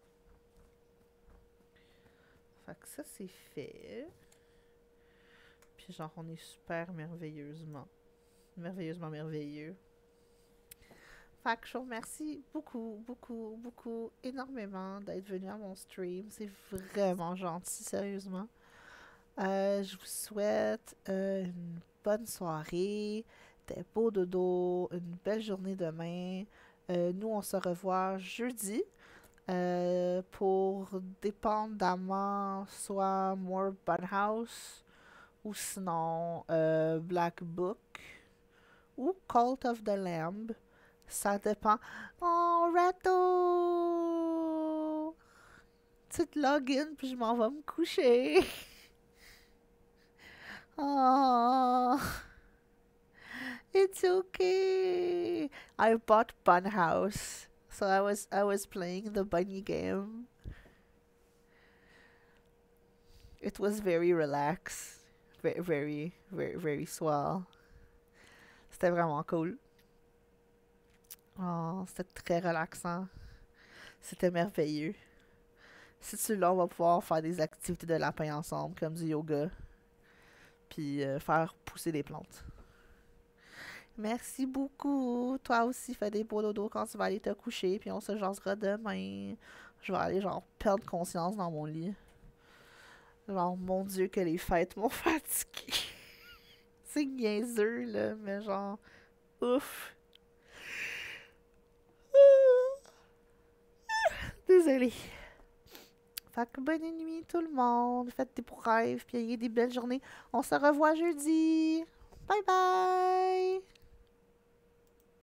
Fait que ça, c'est fait. Puis genre, on est super merveilleusement merveilleux. Fait que je vous remercie beaucoup, énormément d'être venu à mon stream. C'est vraiment gentil, sérieusement. Je vous souhaite une bonne soirée, des beaux dodos, une belle journée demain. Nous, on se revoit jeudi pour dépendamment soit More Bunhouse ou sinon Black Book ou Cult of the Lamb. Ça dépend. Oh, Rato! Petite login, puis je m'en vais me coucher. Oh, it's okay. I bought Bunhouse, so I was playing the bunny game. It was very relaxed, very swell. C'était vraiment cool. Oh, c'était très relaxant. C'était merveilleux. Si celui-là, on va pouvoir faire des activités de lapin ensemble, comme du yoga, puis faire pousser des plantes. Merci beaucoup. Toi aussi, fais des beaux dodos quand tu vas aller te coucher, puis on se jasera demain. Je vais aller, genre, perdre conscience dans mon lit. Genre, mon Dieu, que les fêtes m'ont fatiguée. C'est niaiseux, là, mais genre, ouf. Désolée. Fait que bonne nuit tout le monde. Faites des beaux rêves, puis ayez des belles journées. On se revoit jeudi. Bye bye!